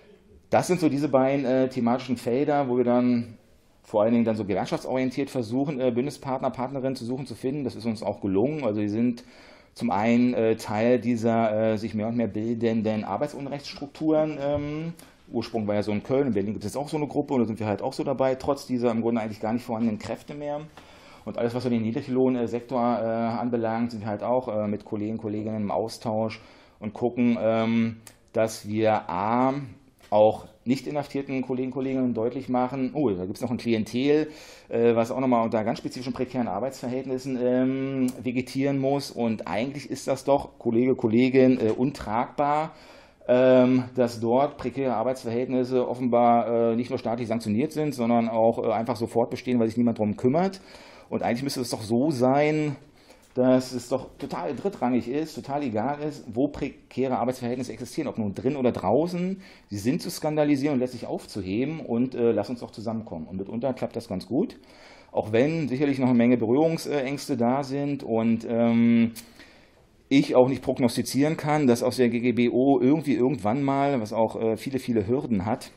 das sind so diese beiden äh, thematischen Felder, wo wir dann vor allen Dingen dann so gewerkschaftsorientiert versuchen, äh, Bündnispartner, Partnerinnen zu suchen, zu finden. Das ist uns auch gelungen. Also wir sind zum einen äh, Teil dieser äh, sich mehr und mehr bildenden Arbeitsunrechtsstrukturen. Ähm, Ursprung war ja so in Köln, in Berlin gibt es auch so eine Gruppe und da sind wir halt auch so dabei, trotz dieser im Grunde eigentlich gar nicht vorhandenen Kräfte mehr. Und alles, was so den Niedriglohnsektor äh, anbelangt, sind wir halt auch äh, mit Kollegen und Kolleginnen im Austausch und gucken, ähm, dass wir a. auch nicht inhaftierten Kollegen und Kolleginnen deutlich machen, oh, da gibt es noch ein Klientel, äh, was auch nochmal unter ganz spezifischen prekären Arbeitsverhältnissen ähm, vegetieren muss. Und eigentlich ist das doch, Kollege, Kollegin, äh, untragbar, ähm, dass dort prekäre Arbeitsverhältnisse offenbar äh, nicht nur staatlich sanktioniert sind, sondern auch äh, einfach sofort bestehen, weil sich niemand darum kümmert. Und eigentlich müsste es doch so sein, dass es doch total drittrangig ist, total egal ist, wo prekäre Arbeitsverhältnisse existieren, ob nun drin oder draußen. Sie sind zu skandalisieren und letztlich aufzuheben und äh, lass uns doch zusammenkommen. Und mitunter klappt das ganz gut, auch wenn sicherlich noch eine Menge Berührungsängste da sind und ähm, ich auch nicht prognostizieren kann, dass aus der G G B O irgendwie irgendwann mal, was auch äh, viele, viele Hürden hat,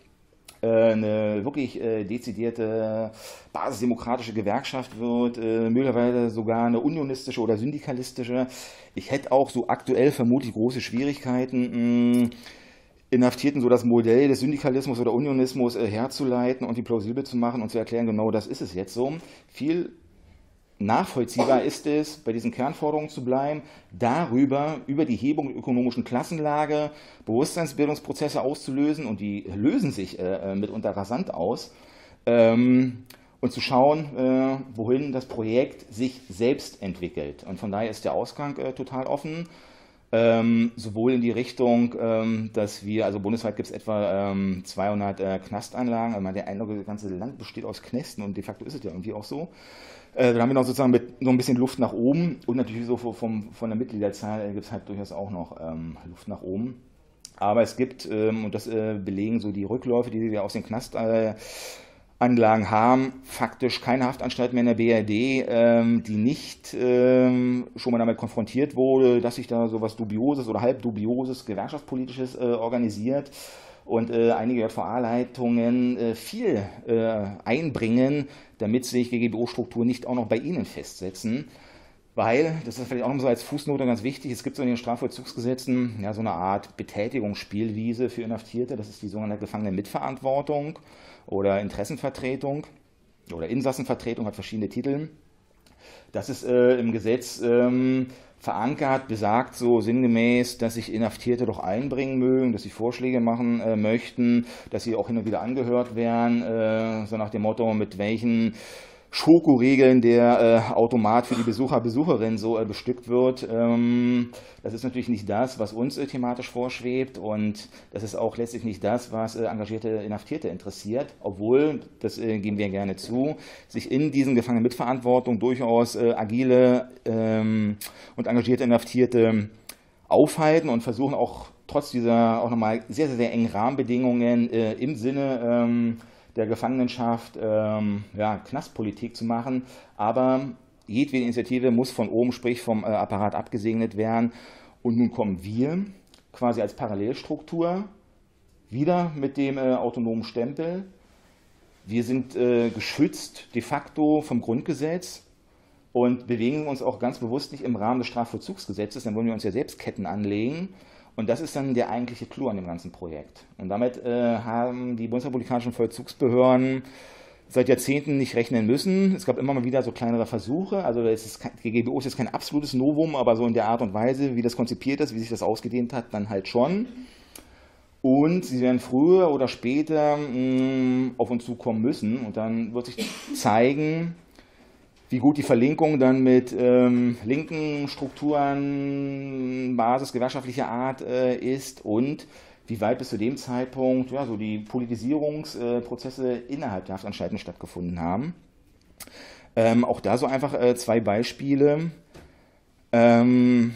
eine wirklich äh, dezidierte basisdemokratische Gewerkschaft wird, äh, möglicherweise sogar eine unionistische oder syndikalistische. Ich hätte auch so aktuell vermutlich große Schwierigkeiten, mh, Inhaftierten so das Modell des Syndikalismus oder Unionismus äh, herzuleiten und die plausibel zu machen und zu erklären, genau das ist es jetzt so. Viel nachvollziehbar ist es, bei diesen Kernforderungen zu bleiben, darüber, über die Hebung der ökonomischen Klassenlage Bewusstseinsbildungsprozesse auszulösen und die lösen sich äh, mitunter rasant aus ähm, und zu schauen, äh, wohin das Projekt sich selbst entwickelt. Und von daher ist der Ausgang äh, total offen, ähm, sowohl in die Richtung, ähm, dass wir, also bundesweit gibt es etwa ähm, zweihundert äh, Knastanlagen, also der Eindruck, das ganze Land besteht aus Knästen und de facto ist es ja irgendwie auch so. Dann haben wir noch sozusagen mit so ein bisschen Luft nach oben und natürlich so vom, von der Mitgliederzahl gibt es halt durchaus auch noch ähm, Luft nach oben. Aber es gibt, ähm, und das äh, belegen so die Rückläufe, die wir aus den Knastanlagen äh, haben, faktisch keine Haftanstalt mehr in der B R D, ähm, die nicht ähm, schon mal damit konfrontiert wurde, dass sich da so was Dubioses oder halb Dubioses, Gewerkschaftspolitisches äh, organisiert. Und äh, einige J V A-Leitungen äh, viel äh, einbringen, damit sich G G B O-Strukturen nicht auch noch bei ihnen festsetzen. Weil, das ist vielleicht auch noch so als Fußnote ganz wichtig, es gibt so in den Strafvollzugsgesetzen ja so eine Art Betätigungsspielwiese für Inhaftierte, das ist die sogenannte Gefangene-Mitverantwortung oder Interessenvertretung oder Insassenvertretung, hat verschiedene Titel. Das ist äh, im Gesetz ähm, verankert, besagt so sinngemäß, dass sich Inhaftierte doch einbringen mögen, dass sie Vorschläge machen äh, möchten, dass sie auch hin und wieder angehört werden, äh, so nach dem Motto, mit welchen Schokoregeln der äh, Automat für die Besucher, Besucherinnen so äh, bestückt wird. Ähm, das ist natürlich nicht das, was uns äh, thematisch vorschwebt und das ist auch letztlich nicht das, was äh, engagierte Inhaftierte interessiert, obwohl, das äh, geben wir gerne zu, sich in diesen Gefangenen-Mitverantwortung durchaus äh, agile ähm, und engagierte Inhaftierte aufhalten und versuchen auch trotz dieser auch nochmal sehr, sehr, sehr engen Rahmenbedingungen äh, im Sinne ähm, der Gefangenenschaft ähm, ja, Knastpolitik zu machen, aber jedwede Initiative muss von oben, sprich vom äh, Apparat abgesegnet werden. Und nun kommen wir quasi als Parallelstruktur wieder mit dem äh, autonomen Stempel. Wir sind äh, geschützt de facto vom Grundgesetz und bewegen uns auch ganz bewusst nicht im Rahmen des Strafvollzugsgesetzes, dann wollen wir uns ja selbst Ketten anlegen. Und das ist dann der eigentliche Clou an dem ganzen Projekt. Und damit äh, haben die bundesrepublikanischen Vollzugsbehörden seit Jahrzehnten nicht rechnen müssen. Es gab immer mal wieder so kleinere Versuche. Also es ist, G G B O ist jetzt kein absolutes Novum, aber so in der Art und Weise, wie das konzipiert ist, wie sich das ausgedehnt hat, dann halt schon. Und sie werden früher oder später mh, auf uns zukommen müssen. Und dann wird sich zeigen, wie gut die Verlinkung dann mit ähm, linken Strukturen, Basis gewerkschaftlicher Art äh, ist und wie weit bis zu dem Zeitpunkt ja, so die Politisierungsprozesse äh, innerhalb der Haftanstalten stattgefunden haben. Ähm, auch da so einfach äh, zwei Beispiele. Ähm,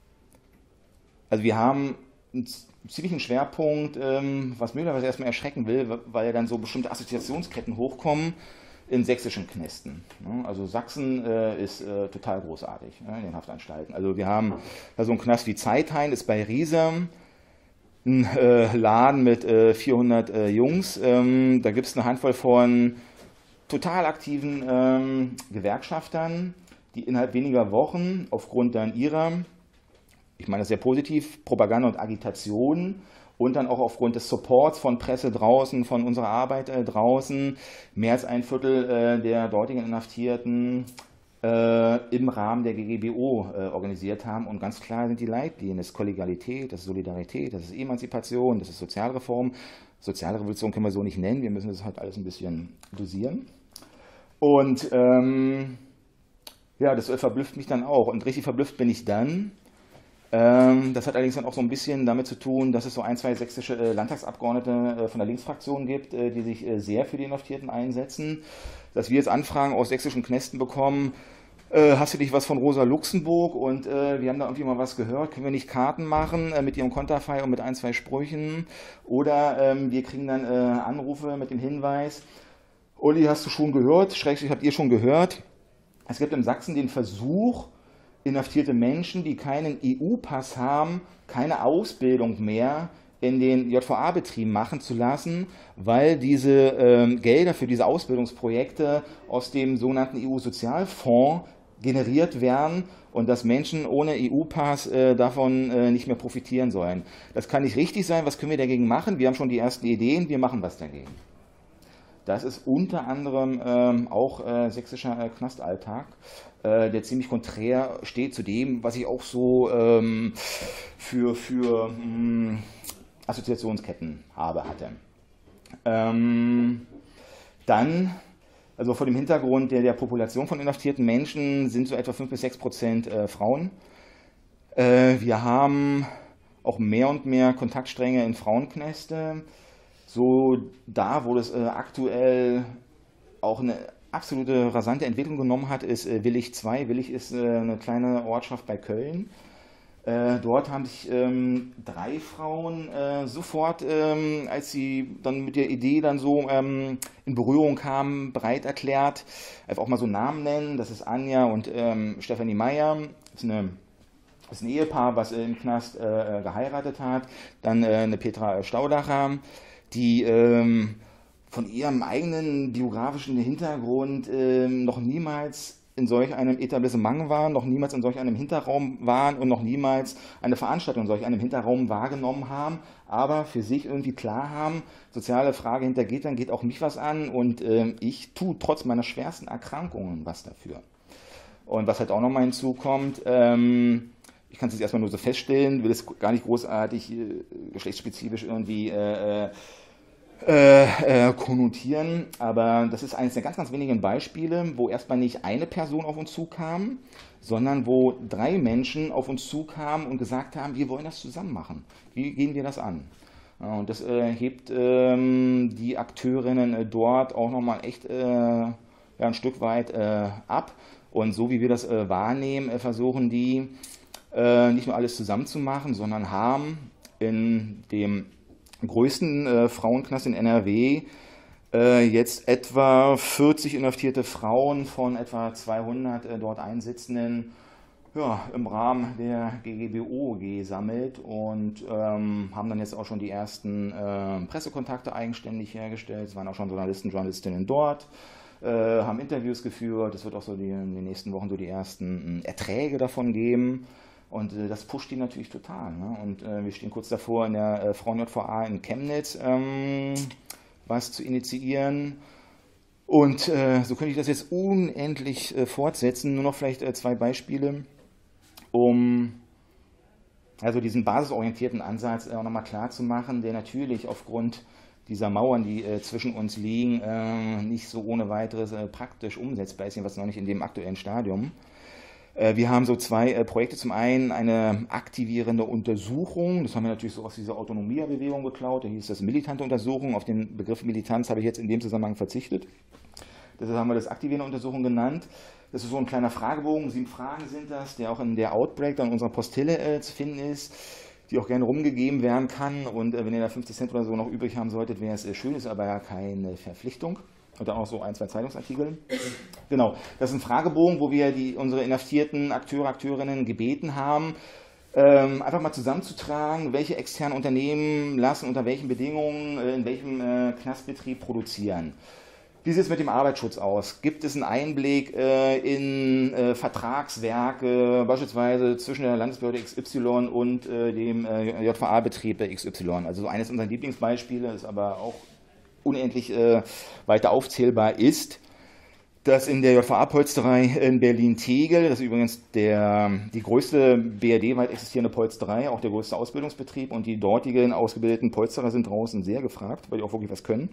also wir haben einen ziemlichen Schwerpunkt, ähm, was möglicherweise erstmal erschrecken will, weil ja dann so bestimmte Assoziationsketten hochkommen, in sächsischen Knästen. Also Sachsen äh, ist äh, total großartig, ne, in den Haftanstalten. Also wir haben da so einen Knast wie Zeithain, ist bei Riesa. ein äh, Laden mit äh, vierhundert äh, Jungs. Ähm, da gibt es eine Handvoll von total aktiven ähm, Gewerkschaftern, die innerhalb weniger Wochen aufgrund dann ihrer, ich meine das sehr positiv, Propaganda und Agitation und dann auch aufgrund des Supports von Presse draußen, von unserer Arbeit äh, draußen, mehr als ein Viertel äh, der dortigen Inhaftierten äh, im Rahmen der G G B O äh, organisiert haben. Und ganz klar sind die Leitlinien, das ist Kollegialität, das ist Solidarität, das ist Emanzipation, das ist Sozialreform. Sozialrevolution können wir so nicht nennen, wir müssen das halt alles ein bisschen dosieren. Und ähm, ja, das äh, verblüfft mich dann auch. Und richtig verblüfft bin ich dann. Ähm, das hat allerdings dann auch so ein bisschen damit zu tun, dass es so ein, zwei sächsische äh, Landtagsabgeordnete äh, von der Linksfraktion gibt, äh, die sich äh, sehr für die Inhaftierten einsetzen. Dass wir jetzt Anfragen aus sächsischen Knästen bekommen, äh, hast du dich was von Rosa Luxemburg und äh, wir haben da irgendwie mal was gehört, können wir nicht Karten machen äh, mit ihrem Konterfei und mit ein, zwei Sprüchen? Oder ähm, wir kriegen dann äh, Anrufe mit dem Hinweis, Uli, hast du schon gehört, Schrägstrich, habt ihr schon gehört? Es gibt in Sachsen den Versuch, inhaftierte Menschen, die keinen E U-Pass haben, keine Ausbildung mehr in den J V A-Betrieben machen zu lassen, weil diese ähm, Gelder für diese Ausbildungsprojekte aus dem sogenannten E U-Sozialfonds generiert werden und dass Menschen ohne E U-Pass äh, davon äh, nicht mehr profitieren sollen. Das kann nicht richtig sein. Was können wir dagegen machen? Wir haben schon die ersten Ideen, wir machen was dagegen. Das ist unter anderem ähm, auch äh, sächsischer äh, Knastalltag, äh, der ziemlich konträr steht zu dem, was ich auch so ähm, für, für mh, Assoziationsketten habe, hatte. Ähm, dann, also vor dem Hintergrund der, der Population von inhaftierten Menschen sind so etwa fünf bis sechs Prozent äh, Frauen. Äh, wir haben auch mehr und mehr Kontaktstränge in Frauenknäste. So da, wo das äh, aktuell auch eine absolute rasante Entwicklung genommen hat, ist äh, Willich zwei. Willich ist äh, eine kleine Ortschaft bei Köln. Äh, dort haben sich ähm, drei Frauen äh, sofort, ähm, als sie dann mit der Idee dann so ähm, in Berührung kamen, bereit erklärt, einfach auch mal so Namen nennen. Das ist Anja und ähm, Stefanie Meyer. Das ist, eine, das ist ein Ehepaar, was äh, im Knast äh, geheiratet hat. Dann äh, eine Petra Staudacher, die ähm, von ihrem eigenen biografischen Hintergrund ähm, noch niemals in solch einem Etablissement waren, noch niemals in solch einem Hinterraum waren und noch niemals eine Veranstaltung in solch einem Hinterraum wahrgenommen haben, aber für sich irgendwie klar haben, soziale Frage hinter Gittern geht auch mich was an und äh, ich tue trotz meiner schwersten Erkrankungen was dafür. Und was halt auch nochmal hinzukommt, ähm, ich kann es jetzt erstmal nur so feststellen, will es gar nicht großartig äh, geschlechtsspezifisch irgendwie äh, Äh, äh, konnotieren, aber das ist eines der ganz, ganz wenigen Beispiele, wo erstmal nicht eine Person auf uns zukam, sondern wo drei Menschen auf uns zukamen und gesagt haben, wir wollen das zusammen machen. Wie gehen wir das an? Ja, und das äh, hebt ähm, die Akteurinnen äh, dort auch nochmal echt äh, ja, ein Stück weit äh, ab. Und so wie wir das äh, wahrnehmen, äh, versuchen die äh, nicht nur alles zusammen zu machen, sondern haben in dem größten äh, Frauenknast in N R W äh, jetzt etwa vierzig inhaftierte Frauen von etwa zweihundert äh, dort Einsitzenden ja, im Rahmen der G G B O gesammelt und ähm, haben dann jetzt auch schon die ersten äh, Pressekontakte eigenständig hergestellt. Es waren auch schon Journalisten, Journalistinnen dort, äh, haben Interviews geführt. Es wird auch so die, in den nächsten Wochen so die ersten äh, Erträge davon geben. Und äh, das pusht die natürlich total. Ne? Und äh, wir stehen kurz davor, in der äh, Frauen-J V A in Chemnitz ähm, was zu initiieren. Und äh, so könnte ich das jetzt unendlich äh, fortsetzen. Nur noch vielleicht äh, zwei Beispiele, um also diesen basisorientierten Ansatz äh, auch nochmal klar zu machen, der natürlich aufgrund dieser Mauern, die äh, zwischen uns liegen, äh, nicht so ohne weiteres äh, praktisch umsetzbar ist, jedenfalls noch nicht in dem aktuellen Stadium. Wir haben so zwei äh, Projekte. Zum einen eine aktivierende Untersuchung. Das haben wir natürlich so aus dieser Autonomia-Bewegung geklaut. Da hieß das militante Untersuchung. Auf den Begriff Militanz habe ich jetzt in dem Zusammenhang verzichtet. Deshalb haben wir das aktivierende Untersuchung genannt. Das ist so ein kleiner Fragebogen. Sieben Fragen sind das, der auch in der Outbreak dann unserer Postille äh, zu finden ist, die auch gerne rumgegeben werden kann. Und äh, wenn ihr da fünfzig Cent oder so noch übrig haben solltet, wäre es äh, schön, ist aber ja keine Verpflichtung. Und dann auch so ein, zwei Zeitungsartikel. Genau, das ist ein Fragebogen, wo wir die, unsere inhaftierten Akteure, Akteurinnen gebeten haben, ähm, einfach mal zusammenzutragen, welche externen Unternehmen lassen unter welchen Bedingungen äh, in welchem äh, Knastbetrieb produzieren. Wie sieht es mit dem Arbeitsschutz aus? Gibt es einen Einblick äh, in äh, Vertragswerke, beispielsweise zwischen der Landesbehörde X Y und äh, dem äh, J V A-Betrieb X Y? Also so eines unserer Lieblingsbeispiele, ist aber auch unendlich äh, weiter aufzählbar, ist, dass in der J V A-Polsterei in Berlin-Tegel, das ist übrigens der, die größte B R D-weit existierende Polsterei, auch der größte Ausbildungsbetrieb, und die dortigen ausgebildeten Polsterer sind draußen sehr gefragt, weil die auch wirklich was können.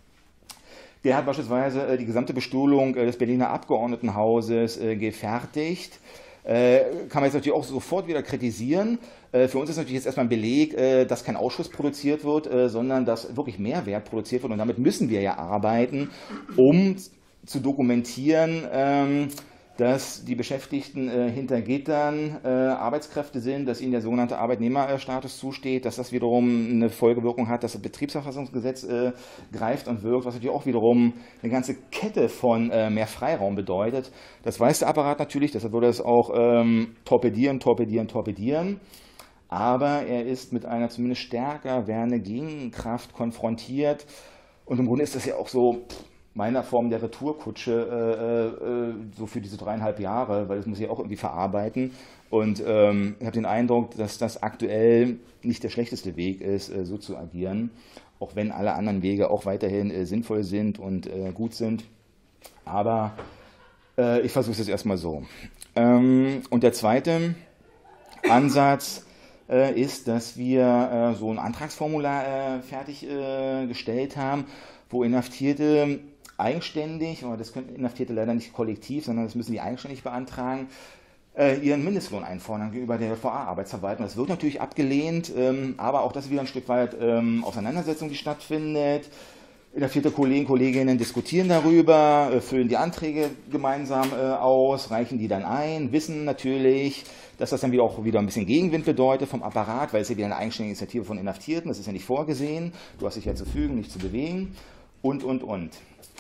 Der hat beispielsweise äh, die gesamte Bestuhlung äh, des Berliner Abgeordnetenhauses äh, gefertigt. Äh, kann man jetzt natürlich auch sofort wieder kritisieren. Äh, für uns ist natürlich jetzt erstmal ein Beleg, äh, dass kein Ausschuss produziert wird, äh, sondern dass wirklich Mehrwert produziert wird. Und damit müssen wir ja arbeiten, um zu dokumentieren, ähm, dass die Beschäftigten äh, hinter Gittern äh, Arbeitskräfte sind, dass ihnen der sogenannte Arbeitnehmerstatus zusteht, dass das wiederum eine Folgewirkung hat, dass das Betriebsverfassungsgesetz äh, greift und wirkt, was natürlich auch wiederum eine ganze Kette von äh, mehr Freiraum bedeutet. Das weiß der Apparat natürlich, deshalb würde es auch ähm, torpedieren, torpedieren, torpedieren. Aber er ist mit einer zumindest stärker werdenden Gegenkraft konfrontiert. Und im Grunde ist das ja auch so meiner Form der Retourkutsche äh, äh, so für diese dreieinhalb Jahre, weil das muss ich auch irgendwie verarbeiten. Und ähm, ich habe den Eindruck, dass das aktuell nicht der schlechteste Weg ist, äh, so zu agieren, auch wenn alle anderen Wege auch weiterhin äh, sinnvoll sind und äh, gut sind. Aber äh, ich versuche es jetzt erstmal so. Ähm, und der zweite Ansatz äh, ist, dass wir äh, so ein Antragsformular äh, fertiggestellt äh, haben, wo Inhaftierte eigenständig, aber das können Inhaftierte leider nicht kollektiv, sondern das müssen die eigenständig beantragen, äh, ihren Mindestlohn einfordern gegenüber der J V A-Arbeitsverwaltung. Das wird natürlich abgelehnt, ähm, aber auch das ist wieder ein Stück weit ähm, Auseinandersetzung, die stattfindet. Inhaftierte Kollegen, Kolleginnen diskutieren darüber, äh, füllen die Anträge gemeinsam äh, aus, reichen die dann ein, wissen natürlich, dass das dann wieder auch wieder ein bisschen Gegenwind bedeutet vom Apparat, weil es ja wieder eine eigenständige Initiative von Inhaftierten, das ist ja nicht vorgesehen, du hast dich ja zu fügen, nicht zu bewegen und, und, und.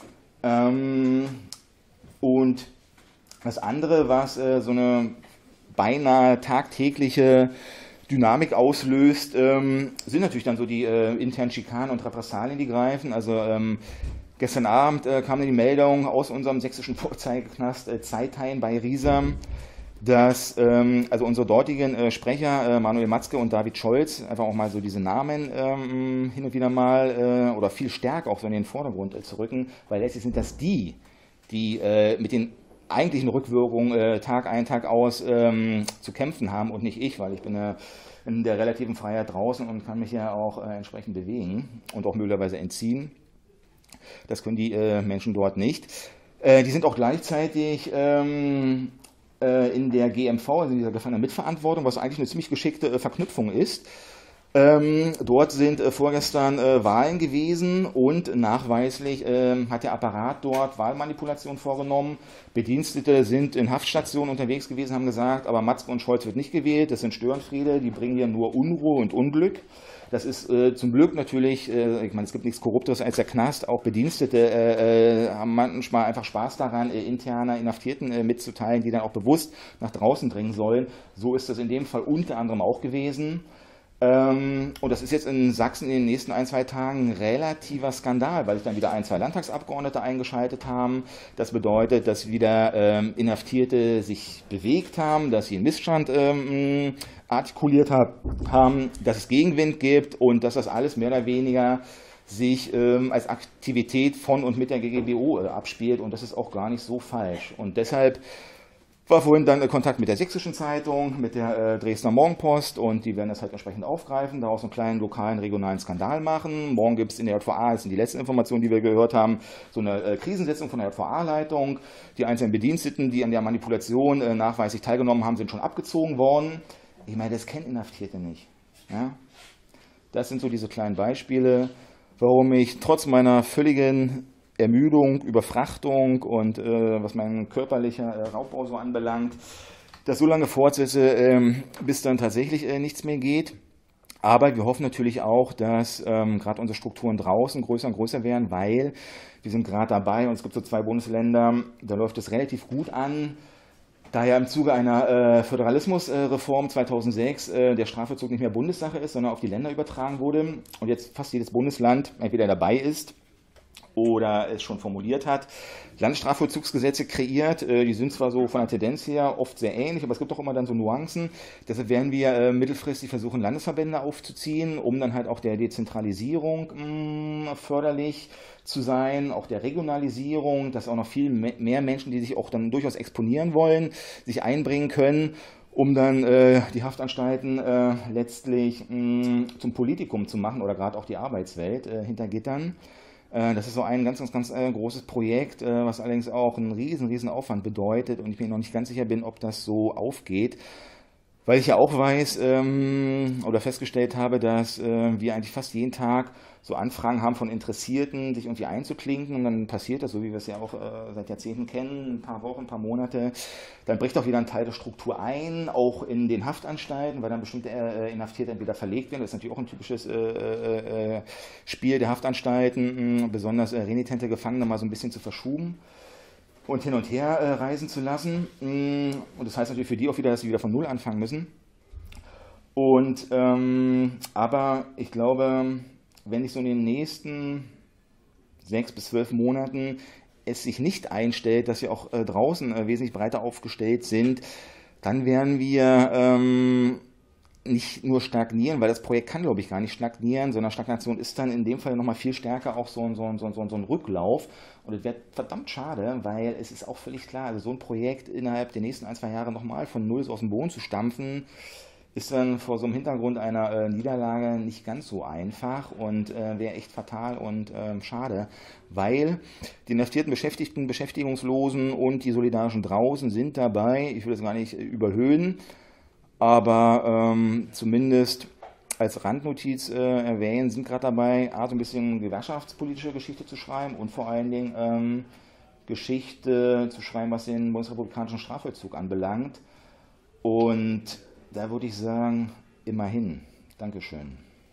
Ähm, und das andere, was äh, so eine beinahe tagtägliche Dynamik auslöst, ähm, sind natürlich dann so die äh, internen Schikanen und Repressalien, die greifen. Also ähm, gestern Abend äh, kam die Meldung aus unserem sächsischen Vorzeigeknast äh, Zeithain bei Riesam, dass ähm, also unsere dortigen äh, Sprecher äh, Manuel Matzke und David Scholz einfach auch mal so diese Namen ähm, hin und wieder mal äh, oder viel stärker auch so in den Vordergrund äh, zu rücken, weil letztlich sind das die, die äh, mit den eigentlichen Rückwirkungen äh, Tag ein, Tag aus ähm, zu kämpfen haben und nicht ich, weil ich bin äh, in der relativen Freiheit draußen und kann mich ja auch äh, entsprechend bewegen und auch möglicherweise entziehen. Das können die äh, Menschen dort nicht. Äh, die sind auch gleichzeitig ähm, in der G M V, also in dieser Gefangenenmitverantwortung, was eigentlich eine ziemlich geschickte äh, Verknüpfung ist. Ähm, dort sind äh, vorgestern äh, Wahlen gewesen und nachweislich äh, hat der Apparat dort Wahlmanipulation vorgenommen. Bedienstete sind in Haftstationen unterwegs gewesen, haben gesagt, aber Matzke und Scholz wird nicht gewählt, das sind Störenfriede, die bringen hier nur Unruhe und Unglück. Das ist äh, zum Glück natürlich, äh, ich meine, es gibt nichts Korrupteres als der Knast, auch Bedienstete äh, äh, haben manchmal einfach Spaß daran, äh, interner Inhaftierten äh, mitzuteilen, die dann auch bewusst nach draußen dringen sollen. So ist das in dem Fall unter anderem auch gewesen. Ähm, und das ist jetzt in Sachsen in den nächsten ein, zwei Tagen ein relativer Skandal, weil sich dann wieder ein, zwei Landtagsabgeordnete eingeschaltet haben. Das bedeutet, dass wieder ähm, Inhaftierte sich bewegt haben, dass sie einen Missstand ähm, artikuliert haben, dass es Gegenwind gibt und dass das alles mehr oder weniger sich ähm, als Aktivität von und mit der G G B O äh, abspielt und das ist auch gar nicht so falsch. Und deshalb war vorhin dann äh, Kontakt mit der Sächsischen Zeitung, mit der äh, Dresdner Morgenpost und die werden das halt entsprechend aufgreifen, daraus einen kleinen lokalen, regionalen Skandal machen. Morgen gibt es in der J V A, das sind die letzten Informationen, die wir gehört haben, so eine äh, Krisensitzung von der J V A-Leitung. Die einzelnen Bediensteten, die an der Manipulation äh, nachweislich teilgenommen haben, sind schon abgezogen worden. Ich meine, das kennen Inhaftierte nicht. Ja? Das sind so diese kleinen Beispiele, warum ich trotz meiner völligen Ermüdung, Überfrachtung und äh, was mein körperlicher äh, Raubbau so anbelangt, das so lange fortsetze, ähm, bis dann tatsächlich äh, nichts mehr geht. Aber wir hoffen natürlich auch, dass ähm, gerade unsere Strukturen draußen größer und größer werden, weil wir sind gerade dabei und es gibt so zwei Bundesländer, da läuft es relativ gut an, Da ja im Zuge einer äh, Föderalismusreform äh, zweitausendsechs äh, der Strafvollzug nicht mehr Bundessache ist, sondern auf die Länder übertragen wurde und jetzt fast jedes Bundesland entweder dabei ist oder es schon formuliert hat, Landesstrafvollzugsgesetze kreiert. Äh, die sind zwar so von der Tendenz her oft sehr ähnlich, aber es gibt auch immer dann so Nuancen. Deshalb werden wir äh, mittelfristig versuchen, Landesverbände aufzuziehen, um dann halt auch der Dezentralisierung mh, förderlich zu sein, auch der Regionalisierung, dass auch noch viel mehr Menschen, die sich auch dann durchaus exponieren wollen, sich einbringen können, um dann äh, die Haftanstalten äh, letztlich mh, zum Politikum zu machen oder gerade auch die Arbeitswelt äh, hinter Gittern. Äh, das ist so ein ganz, ganz, ganz äh, großes Projekt, äh, was allerdings auch einen riesen, riesen Aufwand bedeutet und ich mir noch nicht ganz sicher bin, ob das so aufgeht. Weil ich ja auch weiß ähm, oder festgestellt habe, dass äh, wir eigentlich fast jeden Tag so Anfragen haben von Interessierten, sich irgendwie einzuklinken und dann passiert das, so wie wir es ja auch äh, seit Jahrzehnten kennen, ein paar Wochen, ein paar Monate, dann bricht auch wieder ein Teil der Struktur ein, auch in den Haftanstalten, weil dann bestimmte äh, Inhaftierte entweder verlegt werden, das ist natürlich auch ein typisches äh, äh, Spiel der Haftanstalten, mh, besonders äh, renitente Gefangene mal so ein bisschen zu verschuben und hin und her äh, reisen zu lassen. Und das heißt natürlich für die auch wieder, dass sie wieder von Null anfangen müssen. Und, ähm, aber ich glaube, wenn ich so in den nächsten sechs bis zwölf Monaten es sich nicht einstellt, dass wir auch äh, draußen äh, wesentlich breiter aufgestellt sind, dann werden wir ähm, nicht nur stagnieren, weil das Projekt kann, glaube ich, gar nicht stagnieren, sondern Stagnation ist dann in dem Fall nochmal viel stärker auch so ein, so ein, so ein, so ein Rücklauf. Und es wäre verdammt schade, weil es ist auch völlig klar, also so ein Projekt innerhalb der nächsten ein, zwei Jahre nochmal von Null aus dem Boden zu stampfen, ist dann vor so einem Hintergrund einer äh, Niederlage nicht ganz so einfach und äh, wäre echt fatal und äh, schade, weil die inhaftierten Beschäftigten, Beschäftigungslosen und die Solidarischen draußen sind dabei, ich will das gar nicht überhöhen, aber ähm, zumindest als Randnotiz äh, erwähnen, sind gerade dabei, A, so ein bisschen gewerkschaftspolitische Geschichte zu schreiben und vor allen Dingen ähm, Geschichte zu schreiben, was den bundesrepublikanischen Strafvollzug anbelangt. Und da würde ich sagen, immerhin. Dankeschön.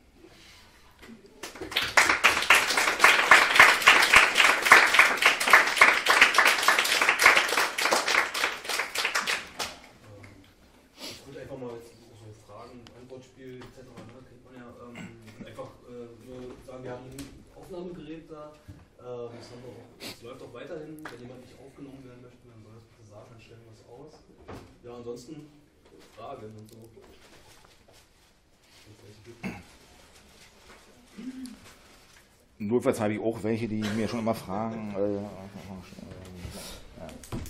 Wir haben ein Aufnahmegerät da, äh, das, haben wir auch, das läuft auch weiterhin. Wenn jemand nicht aufgenommen werden möchte, dann soll das bitte sagen, dann stellen wir es aus. Ja, ansonsten Fragen und so. Notfalls habe ich auch welche, die mir schon immer fragen. Äh, ja.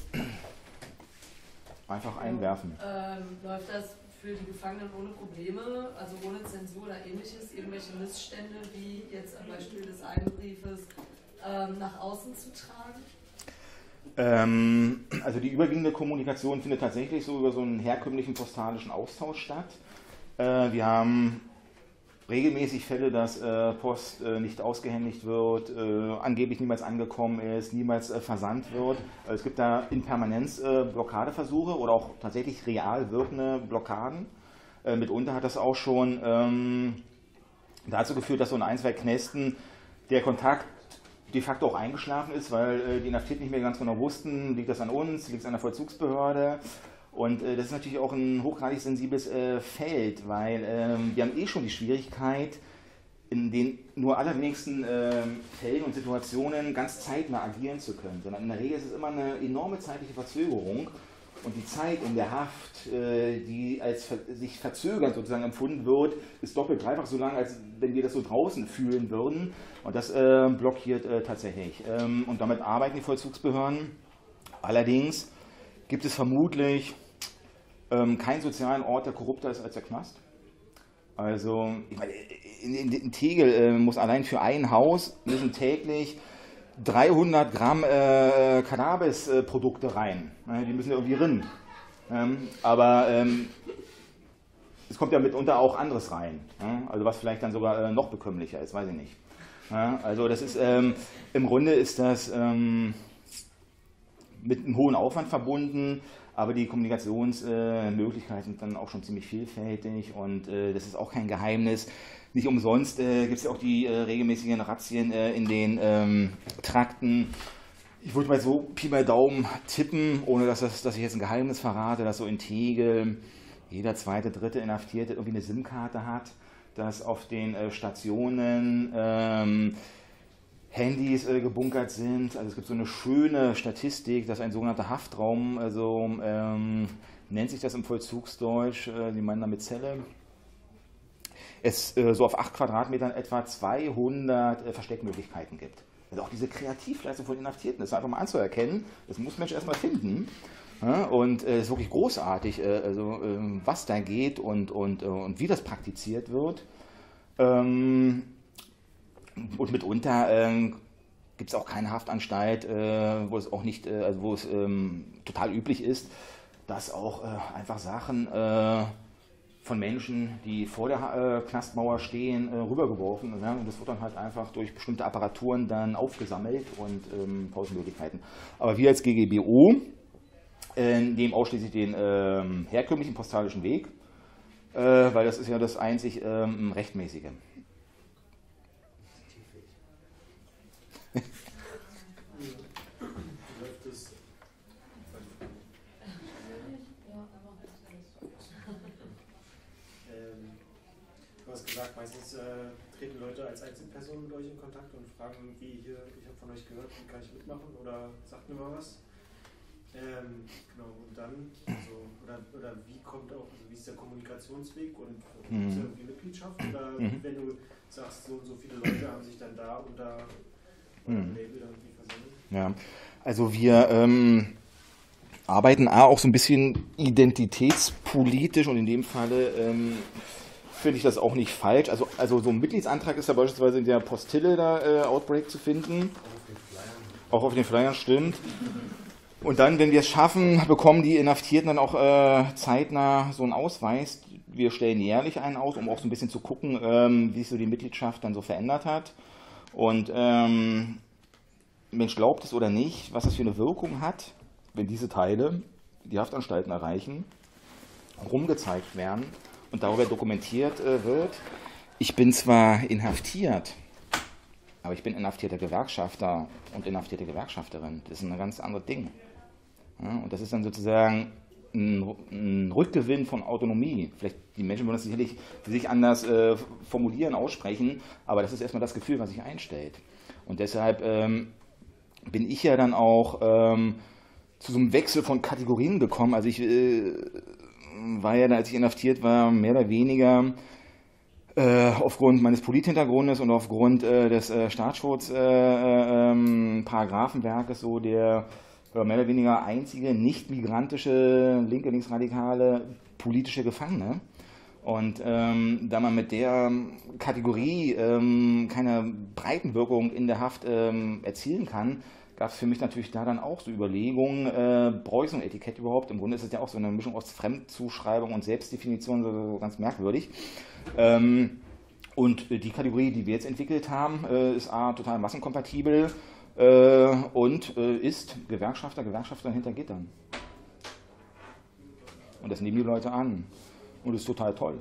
Einfach einwerfen. Ähm, läuft das für die Gefangenen ohne Probleme, also ohne Zensur oder ähnliches, irgendwelche Missstände wie jetzt am Beispiel des einen Briefes ähm, nach außen zu tragen? Ähm, also die überwiegende Kommunikation findet tatsächlich so über so einen herkömmlichen postalischen Austausch statt. Äh, wir haben regelmäßig Fälle, dass äh, Post äh, nicht ausgehändigt wird, äh, angeblich niemals angekommen ist, niemals äh, versandt wird. Also es gibt da in Permanenz äh, Blockadeversuche oder auch tatsächlich real wirkende Blockaden. Äh, mitunter hat das auch schon ähm, dazu geführt, dass so in ein, zwei Knästen der Kontakt de facto auch eingeschlafen ist, weil äh, die Inhaftierten nicht mehr ganz genau wussten, liegt das an uns, liegt es an der Vollzugsbehörde. Und äh, das ist natürlich auch ein hochgradig sensibles äh, Feld, weil ähm, wir haben eh schon die Schwierigkeit, in den nur allerwenigsten äh, Fällen und Situationen ganz zeitnah agieren zu können, sondern in der Regel ist es immer eine enorme zeitliche Verzögerung und die Zeit in der Haft, äh, die als ver sich verzögernd sozusagen empfunden wird, ist doppelt, dreifach so lang, als wenn wir das so draußen fühlen würden und das äh, blockiert äh, tatsächlich. Ähm, und damit arbeiten die Vollzugsbehörden. Allerdings gibt es vermutlich ähm, keinen sozialen Ort, der korrupter ist als der Knast. Also, ich meine, in, in, in Tegel äh, muss allein für ein Haus müssen täglich dreihundert Gramm äh, Cannabis-Produkte rein. Die müssen ja irgendwie rinnen. Ähm, aber ähm, es kommt ja mitunter auch anderes rein. Ja? Also was vielleicht dann sogar äh, noch bekömmlicher ist, weiß ich nicht. Ja? Also das ist, ähm, im Grunde ist das ähm, mit einem hohen Aufwand verbunden, aber die Kommunikationsmöglichkeiten äh, sind dann auch schon ziemlich vielfältig und äh, das ist auch kein Geheimnis. Nicht umsonst äh, gibt es ja auch die äh, regelmäßigen Razzien äh, in den ähm, Trakten. Ich würde mal so Pi mal Daumen tippen, ohne dass, das, dass ich jetzt ein Geheimnis verrate, dass so in Tegel jeder zweite, dritte Inhaftierte irgendwie eine SIM-Karte hat, dass auf den äh, Stationen ähm, Handys äh, gebunkert sind. Also es gibt so eine schöne Statistik, dass ein sogenannter Haftraum, also ähm, nennt sich das im Vollzugsdeutsch, äh, die meinen damit Zelle, es äh, so auf acht Quadratmetern etwa zweihundert äh, Versteckmöglichkeiten gibt. Also auch diese Kreativleistung von Inhaftierten, das ist einfach mal anzuerkennen, das muss Mensch erstmal finden. Ja, und es äh, ist wirklich großartig, äh, also, äh, was da geht und, und, äh, und wie das praktiziert wird. Ähm, und mitunter äh, gibt es auch keine Haftanstalt, äh, wo es auch nicht, äh, also wo es ähm, total üblich ist, dass auch äh, einfach Sachen äh, von Menschen, die vor der äh, Knastmauer stehen, äh, rübergeworfen. Ja? Und das wird dann halt einfach durch bestimmte Apparaturen dann aufgesammelt und ähm, Pausenmöglichkeiten. Aber wir als G G B O äh, nehmen ausschließlich den äh, herkömmlichen postalischen Weg, äh, weil das ist ja das einzig äh, rechtmäßige. Gesagt, meistens äh, treten Leute als Einzelpersonen mit euch in Kontakt und fragen, wie hier, ich habe von euch gehört, wie kann ich mitmachen oder sagt mir mal was. Ähm, genau, und dann, also, oder, oder wie kommt auch, also wie ist der Kommunikationsweg und mhm. ist irgendwie Mitgliedschaft oder mhm. wenn du sagst, so und so viele Leute haben sich dann da unter eurem mhm. Label irgendwie versammelt? Ja, also wir ähm, arbeiten auch so ein bisschen identitätspolitisch und in dem Falle ähm, finde ich das auch nicht falsch. Also, also so ein Mitgliedsantrag ist ja beispielsweise in der Postille da äh, Outbreak zu finden. Auch auf den Flyern, stimmt. Und dann, wenn wir es schaffen, bekommen die Inhaftierten dann auch äh, zeitnah so einen Ausweis. Wir stellen jährlich einen aus, um auch so ein bisschen zu gucken, ähm, wie sich so die Mitgliedschaft dann so verändert hat. Und ähm, Mensch glaubt es oder nicht, was das für eine Wirkung hat, wenn diese Teile die Haftanstalten erreichen, rumgezeigt werden und darüber dokumentiert äh, wird. Ich bin zwar inhaftiert, aber ich bin inhaftierter Gewerkschafter und inhaftierte Gewerkschafterin. Das ist ein ganz anderes Ding. Ja, und das ist dann sozusagen ein, ein Rückgewinn von Autonomie. Vielleicht die Menschen wollen das sicherlich für sich anders äh, formulieren, aussprechen, aber das ist erstmal das Gefühl, was sich einstellt. Und deshalb ähm, bin ich ja dann auch ähm, zu so einem Wechsel von Kategorien gekommen. Also ich äh, war ja, als ich inhaftiert war, mehr oder weniger äh, aufgrund meines Polithintergrundes und aufgrund äh, des äh, Staatsschutz-Paragraphenwerkes äh, äh, so der äh, mehr oder weniger einzige nicht-migrantische, linke, linksradikale politische Gefangene. Und ähm, da man mit der Kategorie ähm, keine Breitenwirkung in der Haft ähm, erzielen kann, gab es für mich natürlich da dann auch so Überlegungen, äh, brauche ich so ein Etikett überhaupt? Im Grunde ist es ja auch so eine Mischung aus Fremdzuschreibung und Selbstdefinition, so, so ganz merkwürdig. Ähm, und die Kategorie, die wir jetzt entwickelt haben, äh, ist A, total massenkompatibel äh, und äh, ist Gewerkschafter, Gewerkschafter hinter Gittern. Und das nehmen die Leute an. Und das ist total toll.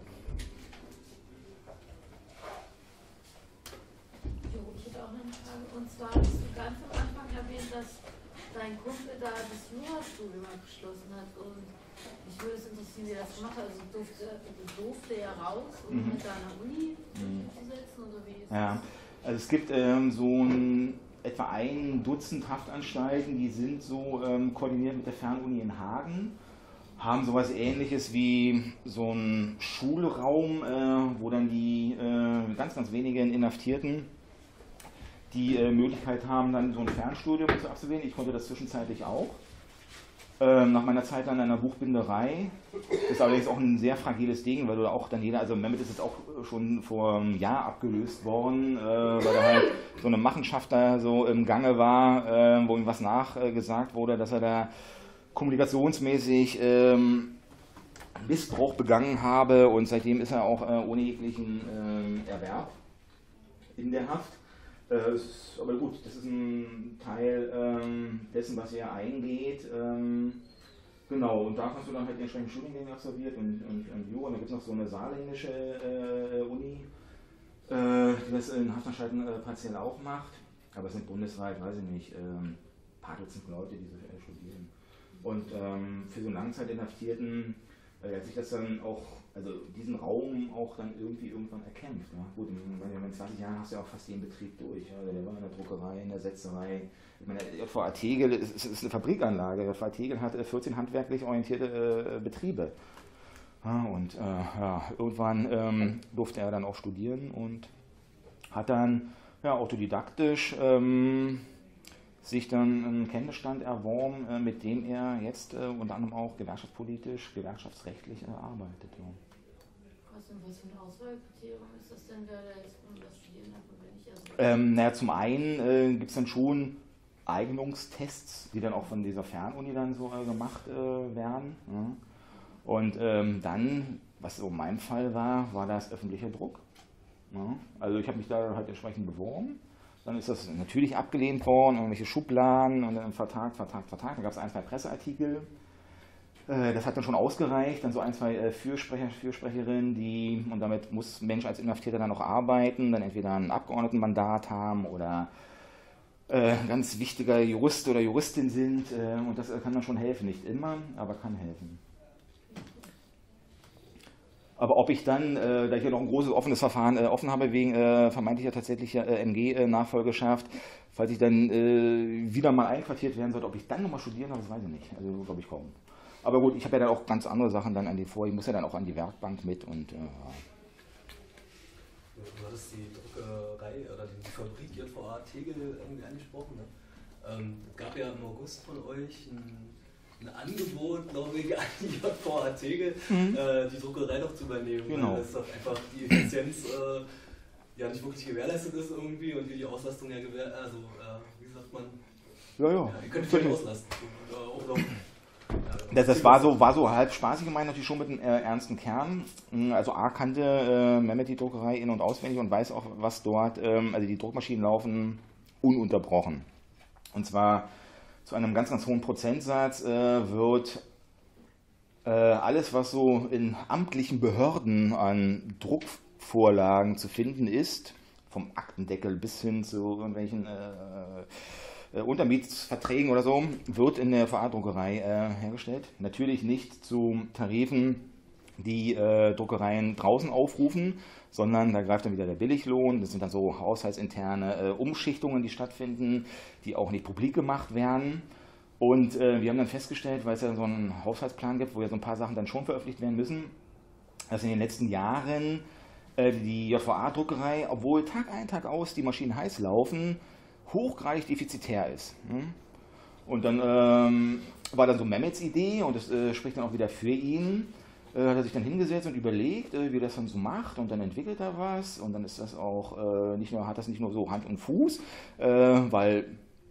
Jo, ich hätte auch noch eine Frage. Und zwar hast du ganz am Anfang erwähnt, dass dein Kumpel da das Jurastudium abgeschlossen hat. Und mich würde es interessieren, wie er das gemacht hat. Also durfte, durfte er raus, um mhm. mit deiner Uni mhm. zu setzen? Oder wie ist ja, das? Also es gibt ähm, so ein, etwa ein Dutzend Haftanstalten, die sind so ähm, koordiniert mit der Fernuni in Hagen. Haben sowas Ähnliches wie so einen Schulraum, äh, wo dann die äh, ganz, ganz wenigen Inhaftierten die äh, Möglichkeit haben, dann so ein Fernstudium zu absolvieren. Ich konnte das zwischenzeitlich auch. Ähm, nach meiner Zeit dann in einer Buchbinderei. Das ist allerdings auch ein sehr fragiles Ding, weil du auch dann jeder, also Mehmet ist jetzt auch schon vor einem Jahr abgelöst worden, äh, weil da halt so eine Machenschaft da so im Gange war, äh, wo ihm was nachgesagt äh, wurde, dass er da kommunikationsmäßig ähm, Missbrauch begangen habe und seitdem ist er auch äh, ohne jeglichen ähm, Erwerb in der Haft. Äh, ist, aber gut, das ist ein Teil ähm, dessen, was hier eingeht. Ähm, genau, und da hast du dann halt den entsprechenden Studiengänge absolviert und, und, und Jura. Und da gibt es noch so eine saarländische äh, Uni, äh, die das in Haftanstalten äh, partiell auch macht. Aber es sind bundesweit, weiß ich nicht, ähm, paar Dutzend Leute, die so äh, studieren. Und ähm, für so einen Langzeitinhaftierten äh, hat sich das dann auch, also diesen Raum auch dann irgendwie irgendwann erkämpft. Ja? Gut, in, in zwanzig Jahren hast du ja auch fast den Betrieb durch. Ja? Der war in der Druckerei, in der Setzerei. Ich meine, J V A Tegel ist, ist eine Fabrikanlage. J V A Tegel hat vierzehn handwerklich orientierte äh, Betriebe. Ja, und äh, ja, irgendwann ähm, durfte er dann auch studieren und hat dann ja, autodidaktisch ähm, sich dann einen Kenntnisstand erworben, äh, mit dem er jetzt äh, unter anderem auch gewerkschaftspolitisch, gewerkschaftsrechtlich äh, arbeitet. Ja. Was, und was für ein Auswahlkriterium ist das denn, wer da jetzt was studieren darf und wer nicht? Also ähm, naja, zum einen äh, gibt es dann schon Eignungstests, die dann auch von dieser Fernuni dann so äh, gemacht äh, werden. Ja. Und ähm, dann, was so in meinem Fall war, war das öffentlicher Druck. Ja. Also ich habe mich da halt entsprechend beworben. Dann ist das natürlich abgelehnt worden, irgendwelche Schubladen und dann vertagt, vertagt, vertagt. Dann gab es ein, zwei Presseartikel. Äh, das hat dann schon ausgereicht. Dann so ein, zwei äh, Fürsprecher, Fürsprecherinnen, die, und damit muss ein Mensch als Inhaftierter dann noch arbeiten, dann entweder ein Abgeordnetenmandat haben oder äh, ganz wichtiger Jurist oder Juristin sind. Äh, und das kann dann schon helfen. Nicht immer, aber kann helfen. Aber ob ich dann, äh, da ich ja noch ein großes offenes Verfahren äh, offen habe, wegen äh, vermeintlicher tatsächlicher äh, M G-Nachfolgeschaft, falls ich dann äh, wieder mal einquartiert werden sollte, ob ich dann nochmal studieren darf, das weiß ich nicht. Also glaube ich kaum. Aber gut, ich habe ja dann auch ganz andere Sachen dann an die vor. Ich muss ja dann auch an die Werkbank mit und äh, ja. Du hattest die Druckerei oder die Fabrik J V A Tegel irgendwie angesprochen. Ne? Ähm, es gab ja im August von euch ein ein Angebot, glaube ich, an die J V A Tegel, mhm. äh, die Druckerei doch zu übernehmen, genau. Weil das doch einfach die Effizienz äh, ja nicht wirklich gewährleistet ist irgendwie und wie die Auslastung ja gewährleistet, also äh, wie sagt man, ja, ja. ja ihr könnt euch auslasten. Äh, oder, ja, das das war, so, war so halb spaßig gemeint, natürlich schon mit einem äh, ernsten Kern. Also A kannte äh, Mehmet die Druckerei in- und auswendig und weiß auch, was dort, ähm, also die Druckmaschinen laufen ununterbrochen. Und zwar zu einem ganz, ganz hohen Prozentsatz äh, wird äh, alles, was so in amtlichen Behörden an Druckvorlagen zu finden ist, vom Aktendeckel bis hin zu irgendwelchen äh, äh, Untermietsverträgen oder so, wird in der V A-Druckerei äh, hergestellt. Natürlich nicht zu Tarifen, die äh, Druckereien draußen aufrufen, sondern da greift dann wieder der Billiglohn. Das sind dann so haushaltsinterne äh, Umschichtungen, die stattfinden, die auch nicht publik gemacht werden. Und äh, wir haben dann festgestellt, weil es ja so einen Haushaltsplan gibt, wo ja so ein paar Sachen dann schon veröffentlicht werden müssen, dass in den letzten Jahren äh, die J V A-Druckerei, obwohl Tag ein, Tag aus die Maschinen heiß laufen, hochgradig defizitär ist. Hm? Und dann ähm, war dann so Mehmets Idee, und das äh, spricht dann auch wieder für ihn, hat er sich dann hingesetzt und überlegt, wie er das dann so macht, und dann entwickelt er was, und dann ist das auch äh, nicht nur, hat das nicht nur so Hand und Fuß, äh, weil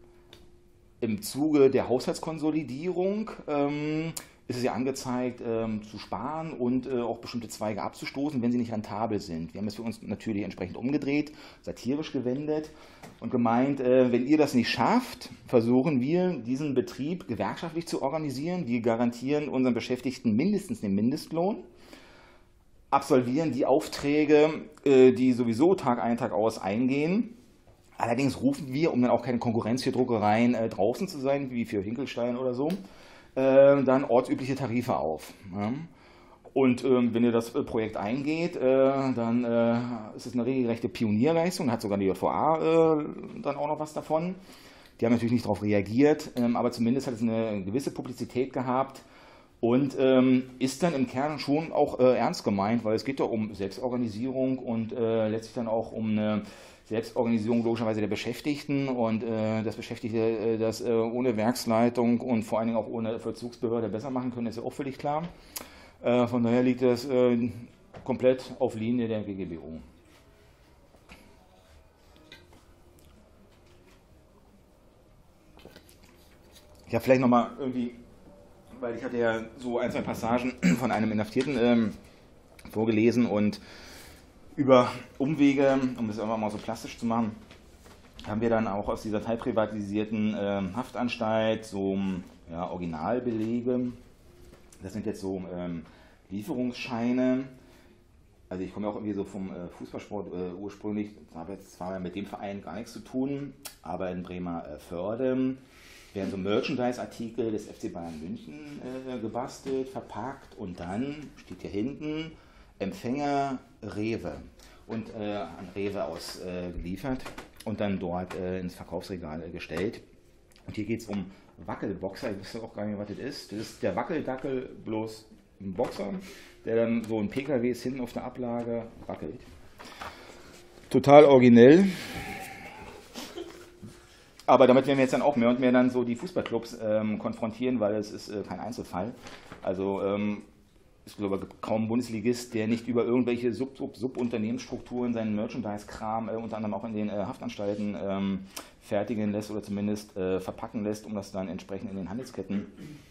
im Zuge der Haushaltskonsolidierung ähm, ist es ja angezeigt, ähm, zu sparen und äh, auch bestimmte Zweige abzustoßen, wenn sie nicht rentabel sind. Wir haben es für uns natürlich entsprechend umgedreht, satirisch gewendet und gemeint, äh, wenn ihr das nicht schafft, versuchen wir, diesen Betrieb gewerkschaftlich zu organisieren. Wir garantieren unseren Beschäftigten mindestens den Mindestlohn, absolvieren die Aufträge, äh, die sowieso Tag ein, Tag aus eingehen. Allerdings rufen wir, um dann auch keine Konkurrenz für Druckereien äh, draußen zu sein, wie für Hinkelstein oder so, Äh, dann ortsübliche Tarife auf. Ja. Und ähm, wenn ihr das äh, Projekt eingeht, äh, dann äh, ist es eine regelrechte Pionierleistung, hat sogar die J V A äh, dann auch noch was davon. Die haben natürlich nicht darauf reagiert, ähm, aber zumindest hat es eine gewisse Publizität gehabt und ähm, ist dann im Kern schon auch äh, ernst gemeint, weil es geht ja um Selbstorganisierung und äh, letztlich dann auch um eine Selbstorganisierung logischerweise der Beschäftigten, und äh, dass Beschäftigte äh, das äh, ohne Werksleitung und vor allen Dingen auch ohne Vollzugsbehörde besser machen können, ist ja auch völlig klar. Äh, von daher liegt das äh, komplett auf Linie der G G B O. Ja, vielleicht nochmal irgendwie, weil ich hatte ja so ein, zwei Passagen von einem Inhaftierten ähm, vorgelesen, und über Umwege, um das einfach mal so plastisch zu machen, haben wir dann auch aus dieser teilprivatisierten äh, Haftanstalt so ja, Originalbelege. Das sind jetzt so ähm, Lieferungsscheine. Also ich komme ja auch irgendwie so vom äh, Fußballsport äh, ursprünglich, habe jetzt zwar mit dem Verein gar nichts zu tun, aber in Bremervörde werden so Merchandise-Artikel des F C Bayern München äh, gebastelt, verpackt und dann steht hier hinten Empfänger Rewe und äh, an Rewe ausgeliefert äh, und dann dort äh, ins Verkaufsregal äh, gestellt. Und hier geht es um Wackelboxer, ich wusste auch gar nicht, was das ist. Das ist der Wackeldackel bloß ein Boxer, der dann so ein P K W ist hinten auf der Ablage wackelt. Total originell. Aber damit werden wir jetzt dann auch mehr und mehr dann so die Fußballclubs ähm, konfrontieren, weil es ist äh, kein Einzelfall. Also ähm, ich glaube kaum ein Bundesligist, der nicht über irgendwelche Sub-Sub-Sub-Unternehmensstrukturen seinen Merchandise-Kram äh, unter anderem auch in den äh, Haftanstalten ähm, fertigen lässt oder zumindest äh, verpacken lässt, um das dann entsprechend in den Handelsketten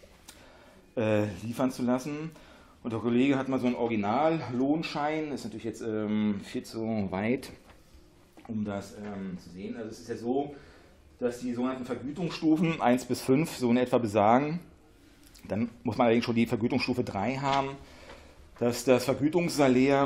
äh, liefern zu lassen. Und der Kollege hat mal so einen Original-Lohnschein, ist natürlich jetzt ähm, viel zu weit, um das ähm, zu sehen. Also es ist ja so, dass die sogenannten Vergütungsstufen eins bis fünf so in etwa besagen, dann muss man allerdings schon die Vergütungsstufe drei haben, dass das Vergütungssalär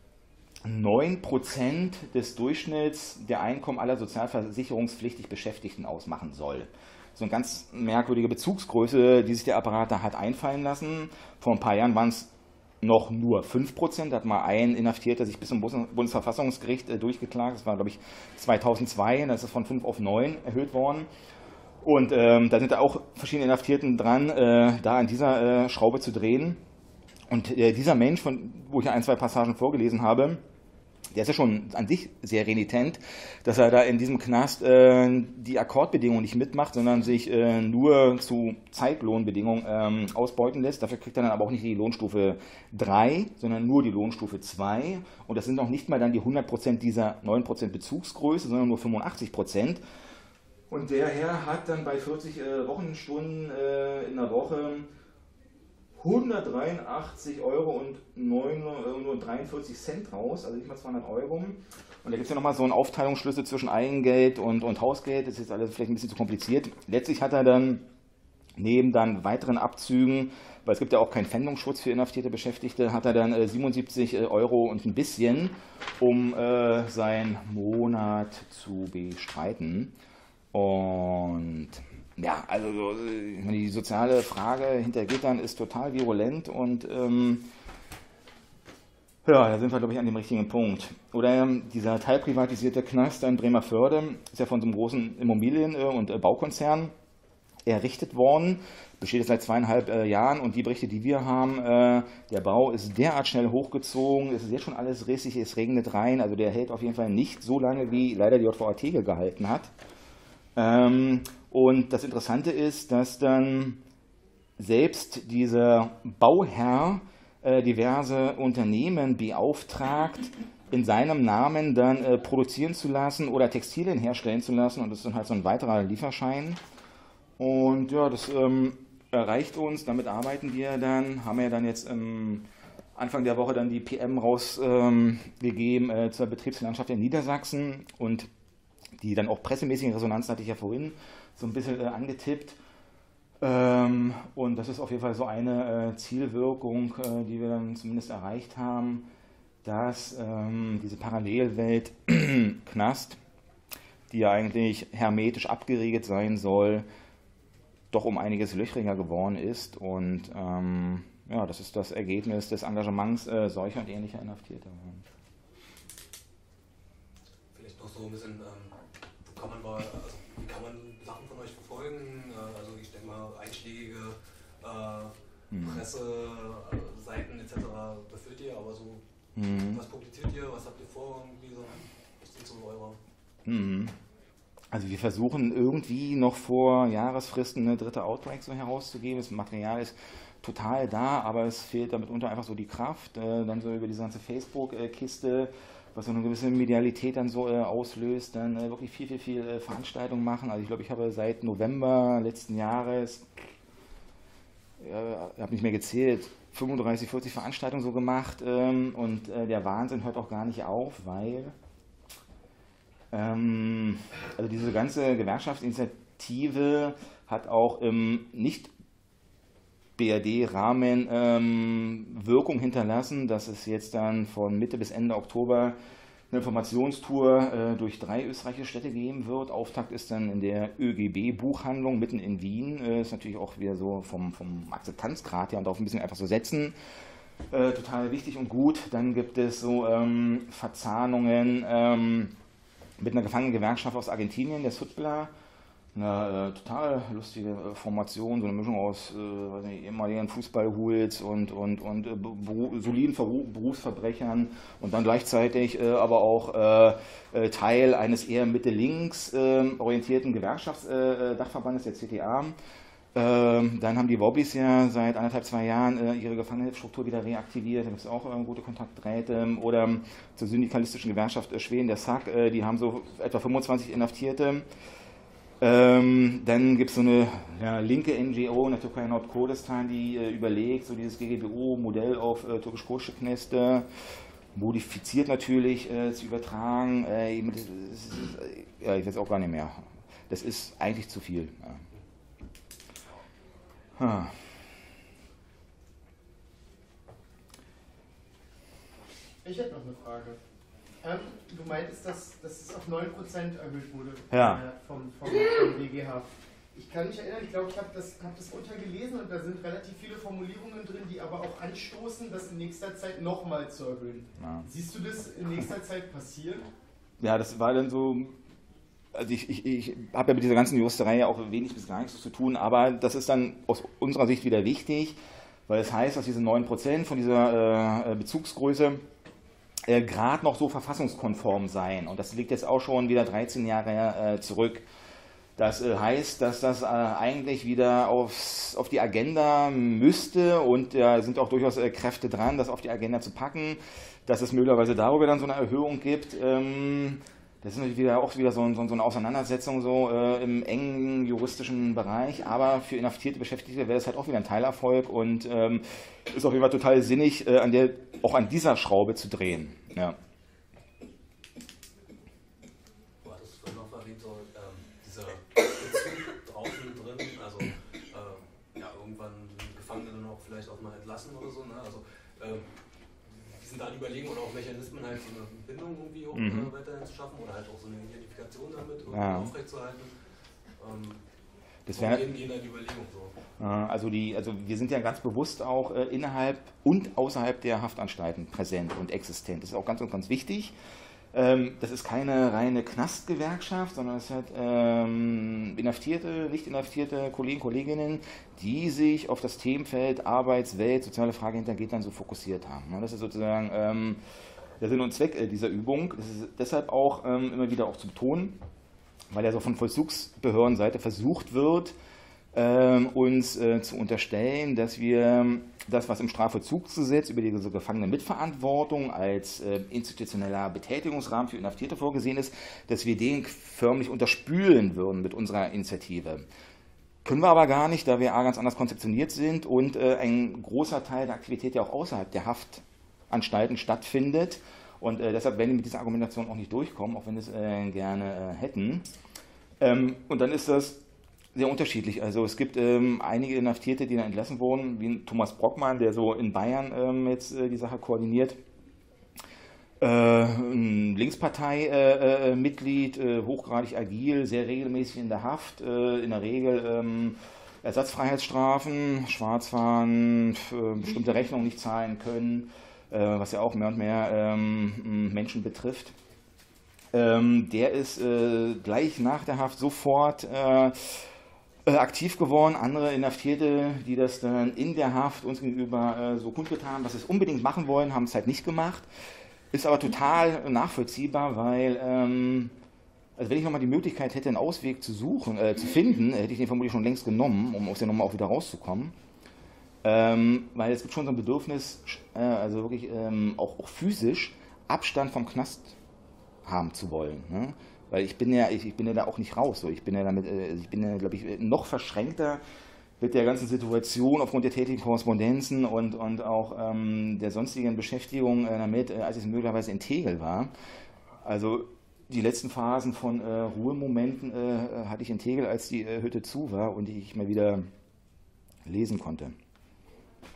neun Prozent des Durchschnitts der Einkommen aller sozialversicherungspflichtig Beschäftigten ausmachen soll. So eine ganz merkwürdige Bezugsgröße, die sich der Apparat da hat einfallen lassen. Vor ein paar Jahren waren es noch nur fünf Prozent. Da hat mal ein Inhaftierter sich bis zum Bundesverfassungsgericht äh, durchgeklagt. Das war, glaube ich, zweitausendzwei. Da ist es von fünf auf neun erhöht worden. Und ähm, da sind da auch verschiedene Inhaftierten dran, äh, da an dieser äh, Schraube zu drehen. Und äh, dieser Mensch, von, wo ich ja ein, zwei Passagen vorgelesen habe, der ist ja schon an sich sehr renitent, dass er da in diesem Knast äh, die Akkordbedingungen nicht mitmacht, sondern sich äh, nur zu Zeitlohnbedingungen ähm, ausbeuten lässt. Dafür kriegt er dann aber auch nicht die Lohnstufe drei, sondern nur die Lohnstufe zwei. Und das sind noch nicht mal dann die hundert Prozent dieser neun Prozent Bezugsgröße, sondern nur fünfundachtzig Prozent. Und der Herr hat dann bei vierzig äh, Wochenstunden äh, in der Woche hundertdreiundachtzig Euro und neun, äh, nur dreiundvierzig Cent raus, also nicht mal zweihundert Euro. Und da gibt es ja nochmal so einen Aufteilungsschlüssel zwischen Eigengeld und, und Hausgeld, das ist jetzt alles vielleicht ein bisschen zu kompliziert. Letztlich hat er dann neben dann weiteren Abzügen, weil es gibt ja auch keinen Pfändungsschutz für inhaftierte Beschäftigte, hat er dann äh, siebenundsiebzig Euro und ein bisschen, um äh, seinen Monat zu bestreiten. Und ja, also die soziale Frage hinter Gittern ist total virulent und ähm, ja, da sind wir, glaube ich, an dem richtigen Punkt. Oder ähm, dieser teilprivatisierte Knast in Bremervörde ist ja von so einem großen Immobilien- und äh, Baukonzern errichtet worden, besteht jetzt seit zweieinhalb äh, Jahren und die Berichte, die wir haben, äh, der Bau ist derart schnell hochgezogen, es ist jetzt schon alles rissig, es regnet rein, also der hält auf jeden Fall nicht so lange, wie leider die J V A Tegel gehalten hat. Ähm, und das Interessante ist, dass dann selbst dieser Bauherr äh, diverse Unternehmen beauftragt, in seinem Namen dann äh, produzieren zu lassen oder Textilien herstellen zu lassen. Und das ist dann halt so ein weiterer Lieferschein. Und ja, das ähm, erreicht uns, damit arbeiten wir dann, haben wir dann jetzt ähm, Anfang der Woche dann die P M rausgegeben ähm, äh, zur Betriebslandschaft in Niedersachsen und die dann auch pressemäßige Resonanz hatte ich ja vorhin so ein bisschen äh, angetippt. Ähm, und das ist auf jeden Fall so eine äh, Zielwirkung, äh, die wir dann zumindest erreicht haben, dass ähm, diese Parallelwelt Knast, die ja eigentlich hermetisch abgeriegelt sein soll, doch um einiges löchriger geworden ist. Und ähm, ja, das ist das Ergebnis des Engagements äh, solcher und ähnlicher Inhaftierter. Vielleicht noch so ein bisschen, ähm, wo kann man mal, also wie kann man Sachen von euch verfolgen? Äh, also ich denke mal einschlägige äh, hm. Presseseiten et cetera befüllt ihr, aber so hm. was publiziert ihr, was habt ihr vor? Irgendwie so, was sind so eure... Hm. Also wir versuchen irgendwie noch vor Jahresfristen eine dritte Outbreak so herauszugeben. Das Material ist total da, aber es fehlt damit unter einfach so die Kraft. Äh, dann so über diese ganze Facebook-Kiste, was so eine gewisse Medialität dann so äh, auslöst, dann äh, wirklich viel, viel, viel äh, Veranstaltungen machen. Also ich glaube, ich habe seit November letzten Jahres, äh, habe nicht mehr gezählt, fünfunddreißig, vierzig Veranstaltungen so gemacht ähm, und äh, der Wahnsinn hört auch gar nicht auf, weil ähm, also diese ganze Gewerkschaftsinitiative hat auch im nicht B R D-Rahmen ähm, Wirkung hinterlassen, dass es jetzt dann von Mitte bis Ende Oktober eine Informationstour äh, durch drei österreichische Städte geben wird. Auftakt ist dann in der ÖGB-Buchhandlung mitten in Wien. Äh, ist natürlich auch wieder so vom, vom Akzeptanzgrad her und auch ein bisschen einfach so setzen. Äh, total wichtig und gut. Dann gibt es so ähm, Verzahnungen ähm, mit einer Gefangenengewerkschaft aus Argentinien, der S U T B L A. Eine äh, total lustige äh, Formation, so eine Mischung aus äh, weiß nicht, ehemaligen Fußballhools und, und, und äh, beru soliden Verru Berufsverbrechern und dann gleichzeitig äh, aber auch äh, äh, Teil eines eher Mitte-Links äh, orientierten Gewerkschaftsdachverbandes, äh, der C T A. Ähm, dann haben die Wobbys ja seit anderthalb, zwei Jahren äh, ihre Gefangenenstruktur wieder reaktiviert. Da gibt es auch äh, gute Kontaktdrähte. Oder zur syndikalistischen Gewerkschaft äh, Schweden, der S A C, äh, die haben so etwa fünfundzwanzig Inhaftierte. Ähm, dann gibt es so eine ja, linke N G O in der Türkei Nordkurdistan, die äh, überlegt, so dieses G G B O-Modell auf äh, türkisch-kurdische Kneste, modifiziert natürlich äh, zu übertragen. Äh, das ist, äh, ja, ich weiß auch gar nicht mehr. Das ist eigentlich zu viel. Ja. Hm. Ich hätte noch eine Frage. Ähm, du meintest, dass, dass es auf neun Prozent erhöht wurde ja. äh, vom, vom, vom B G H. Ich kann mich erinnern, ich glaube, ich habe das, hab das untergelesen und da sind relativ viele Formulierungen drin, die aber auch anstoßen, das in nächster Zeit nochmal zu erhöhen. Ja. Siehst du das in nächster Zeit passieren? Ja, das war dann so, also ich, ich, ich habe ja mit dieser ganzen Juristerei auch wenig bis gar nichts zu tun, aber das ist dann aus unserer Sicht wieder wichtig, weil es heißt, dass diese neun Prozent von dieser äh, Bezugsgröße Äh, gerade noch so verfassungskonform sein. Und das liegt jetzt auch schon wieder dreizehn Jahre äh, zurück. Das äh, heißt, dass das äh, eigentlich wieder aufs, auf die Agenda müsste und da äh, sind auch durchaus äh, Kräfte dran, das auf die Agenda zu packen, dass es möglicherweise darüber dann so eine Erhöhung gibt. Ähm, das ist natürlich wieder, auch wieder so, so, so eine Auseinandersetzung so äh, im engen juristischen Bereich, aber für inhaftierte Beschäftigte wäre das halt auch wieder ein Teilerfolg und ähm, ist auf jeden Fall total sinnig, äh, an der, auch an dieser Schraube zu drehen. Ja. Du hattest vorhin noch erwähnt, so, ähm, dieser Bezug draußen drin, also äh, ja, irgendwann Gefangene dann auch vielleicht auch mal entlassen oder so, ne? Also ähm, sind da die Überlegungen oder auch Mechanismen, halt so eine Bindung irgendwie auch mhm. weiterhin zu schaffen oder halt auch so eine Identifikation damit irgendwie ja. aufrechtzuerhalten. Ähm, das wäre gehen da die Überlegung so. Also, die, also wir sind ja ganz bewusst auch äh, innerhalb und außerhalb der Haftanstalten präsent und existent. Das ist auch ganz und ganz wichtig. Ähm, das ist keine reine Knastgewerkschaft, sondern es hat ähm, inhaftierte, nicht inhaftierte Kollegen, Kolleginnen, die sich auf das Themenfeld Arbeitswelt, soziale Frage hinter Gittern so fokussiert haben. Das ist sozusagen ähm, der Sinn und Zweck äh, dieser Übung. Das ist deshalb auch ähm, immer wieder auch zu betonen, weil ja so von Vollzugsbehördenseite versucht wird, ähm, uns äh, zu unterstellen, dass wir das, was im Strafvollzugsgesetz über diese Gefangenenmitverantwortung als äh, institutioneller Betätigungsrahmen für Inhaftierte vorgesehen ist, dass wir den förmlich unterspülen würden mit unserer Initiative. Können wir aber gar nicht, da wir A, ganz anders konzeptioniert sind und äh, ein großer Teil der Aktivität ja auch außerhalb der Haftanstalten stattfindet. Und äh, deshalb werden wir mit dieser Argumentation auch nicht durchkommen, auch wenn wir es äh, gerne äh, hätten. Ähm, und dann ist das sehr unterschiedlich. Also es gibt ähm, einige Inhaftierte, die dann entlassen wurden, wie Thomas Brockmann, der so in Bayern ähm, jetzt äh, die Sache koordiniert. Äh, ein Linkspartei-Mitglied, äh, äh, hochgradig agil, sehr regelmäßig in der Haft, äh, in der Regel ähm, Ersatzfreiheitsstrafen, Schwarzfahren, äh, bestimmte Rechnungen nicht zahlen können, äh, was ja auch mehr und mehr ähm, Menschen betrifft. Ähm, der ist äh, gleich nach der Haft sofort äh, äh, aktiv geworden. Andere Inhaftierte, die das dann in der Haft uns gegenüber äh, so kundgetan haben, dass sie es unbedingt machen wollen, haben es halt nicht gemacht. Ist aber total nachvollziehbar, weil, ähm, also wenn ich nochmal die Möglichkeit hätte, einen Ausweg zu suchen, äh, zu finden, hätte ich den vermutlich schon längst genommen, um aus der Nummer auch wieder rauszukommen. Ähm, weil es gibt schon so ein Bedürfnis, äh, also wirklich ähm, auch, auch physisch Abstand vom Knast haben zu wollen. Ne? Weil ich bin ja, ich, ich bin ja da auch nicht raus. So. Ich bin ja damit, äh, ich bin ja, glaube ich, noch verschränkter mit der ganzen Situation aufgrund der täglichen Korrespondenzen und, und auch ähm, der sonstigen Beschäftigung äh, damit, äh, als es möglicherweise in Tegel war. Also die letzten Phasen von äh, Ruhemomenten äh, hatte ich in Tegel, als die äh, Hütte zu war und ich mal wieder lesen konnte.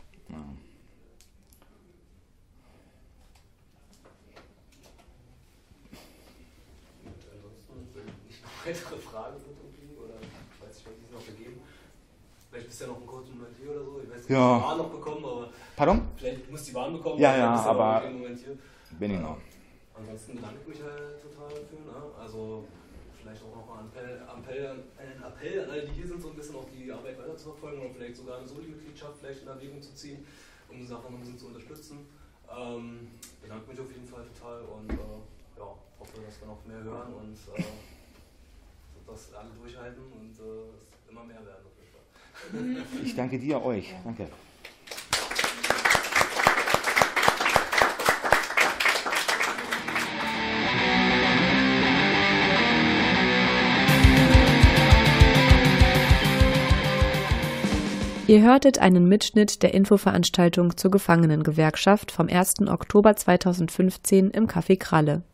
Ja. weitere Fragen sind irgendwie, oder ich weiß nicht, was die noch gegeben. Vielleicht bist du ja noch ein kurzer Moment hier oder so. Ich weiß nicht, ja. ob die Bahn noch bekommen, aber. Pardon? Vielleicht musst du die Bahn bekommen. Ja, ja, bist aber. Noch Moment hier. Bin ich noch. Ansonsten bedanke ich mich halt total dafür. Ne? Also, vielleicht auch noch ein Appell, Appell, ein Appell an alle, die hier sind, so ein bisschen auch die Arbeit weiter zu verfolgen oder vielleicht sogar eine Soli-Mitgliedschaft vielleicht in Erwägung zu ziehen, um die Sache noch ein bisschen zu unterstützen. Ähm, bedanke mich auf jeden Fall total und äh, ja, hoffe, dass wir noch mehr hören und äh, dass alle durchhalten und äh, es immer mehr werden auf jeden Fall. Ich danke dir, euch. Danke. Ihr hörtet einen Mitschnitt der Infoveranstaltung zur Gefangenengewerkschaft vom ersten Oktober zweitausendfünfzehn im Café Kralle.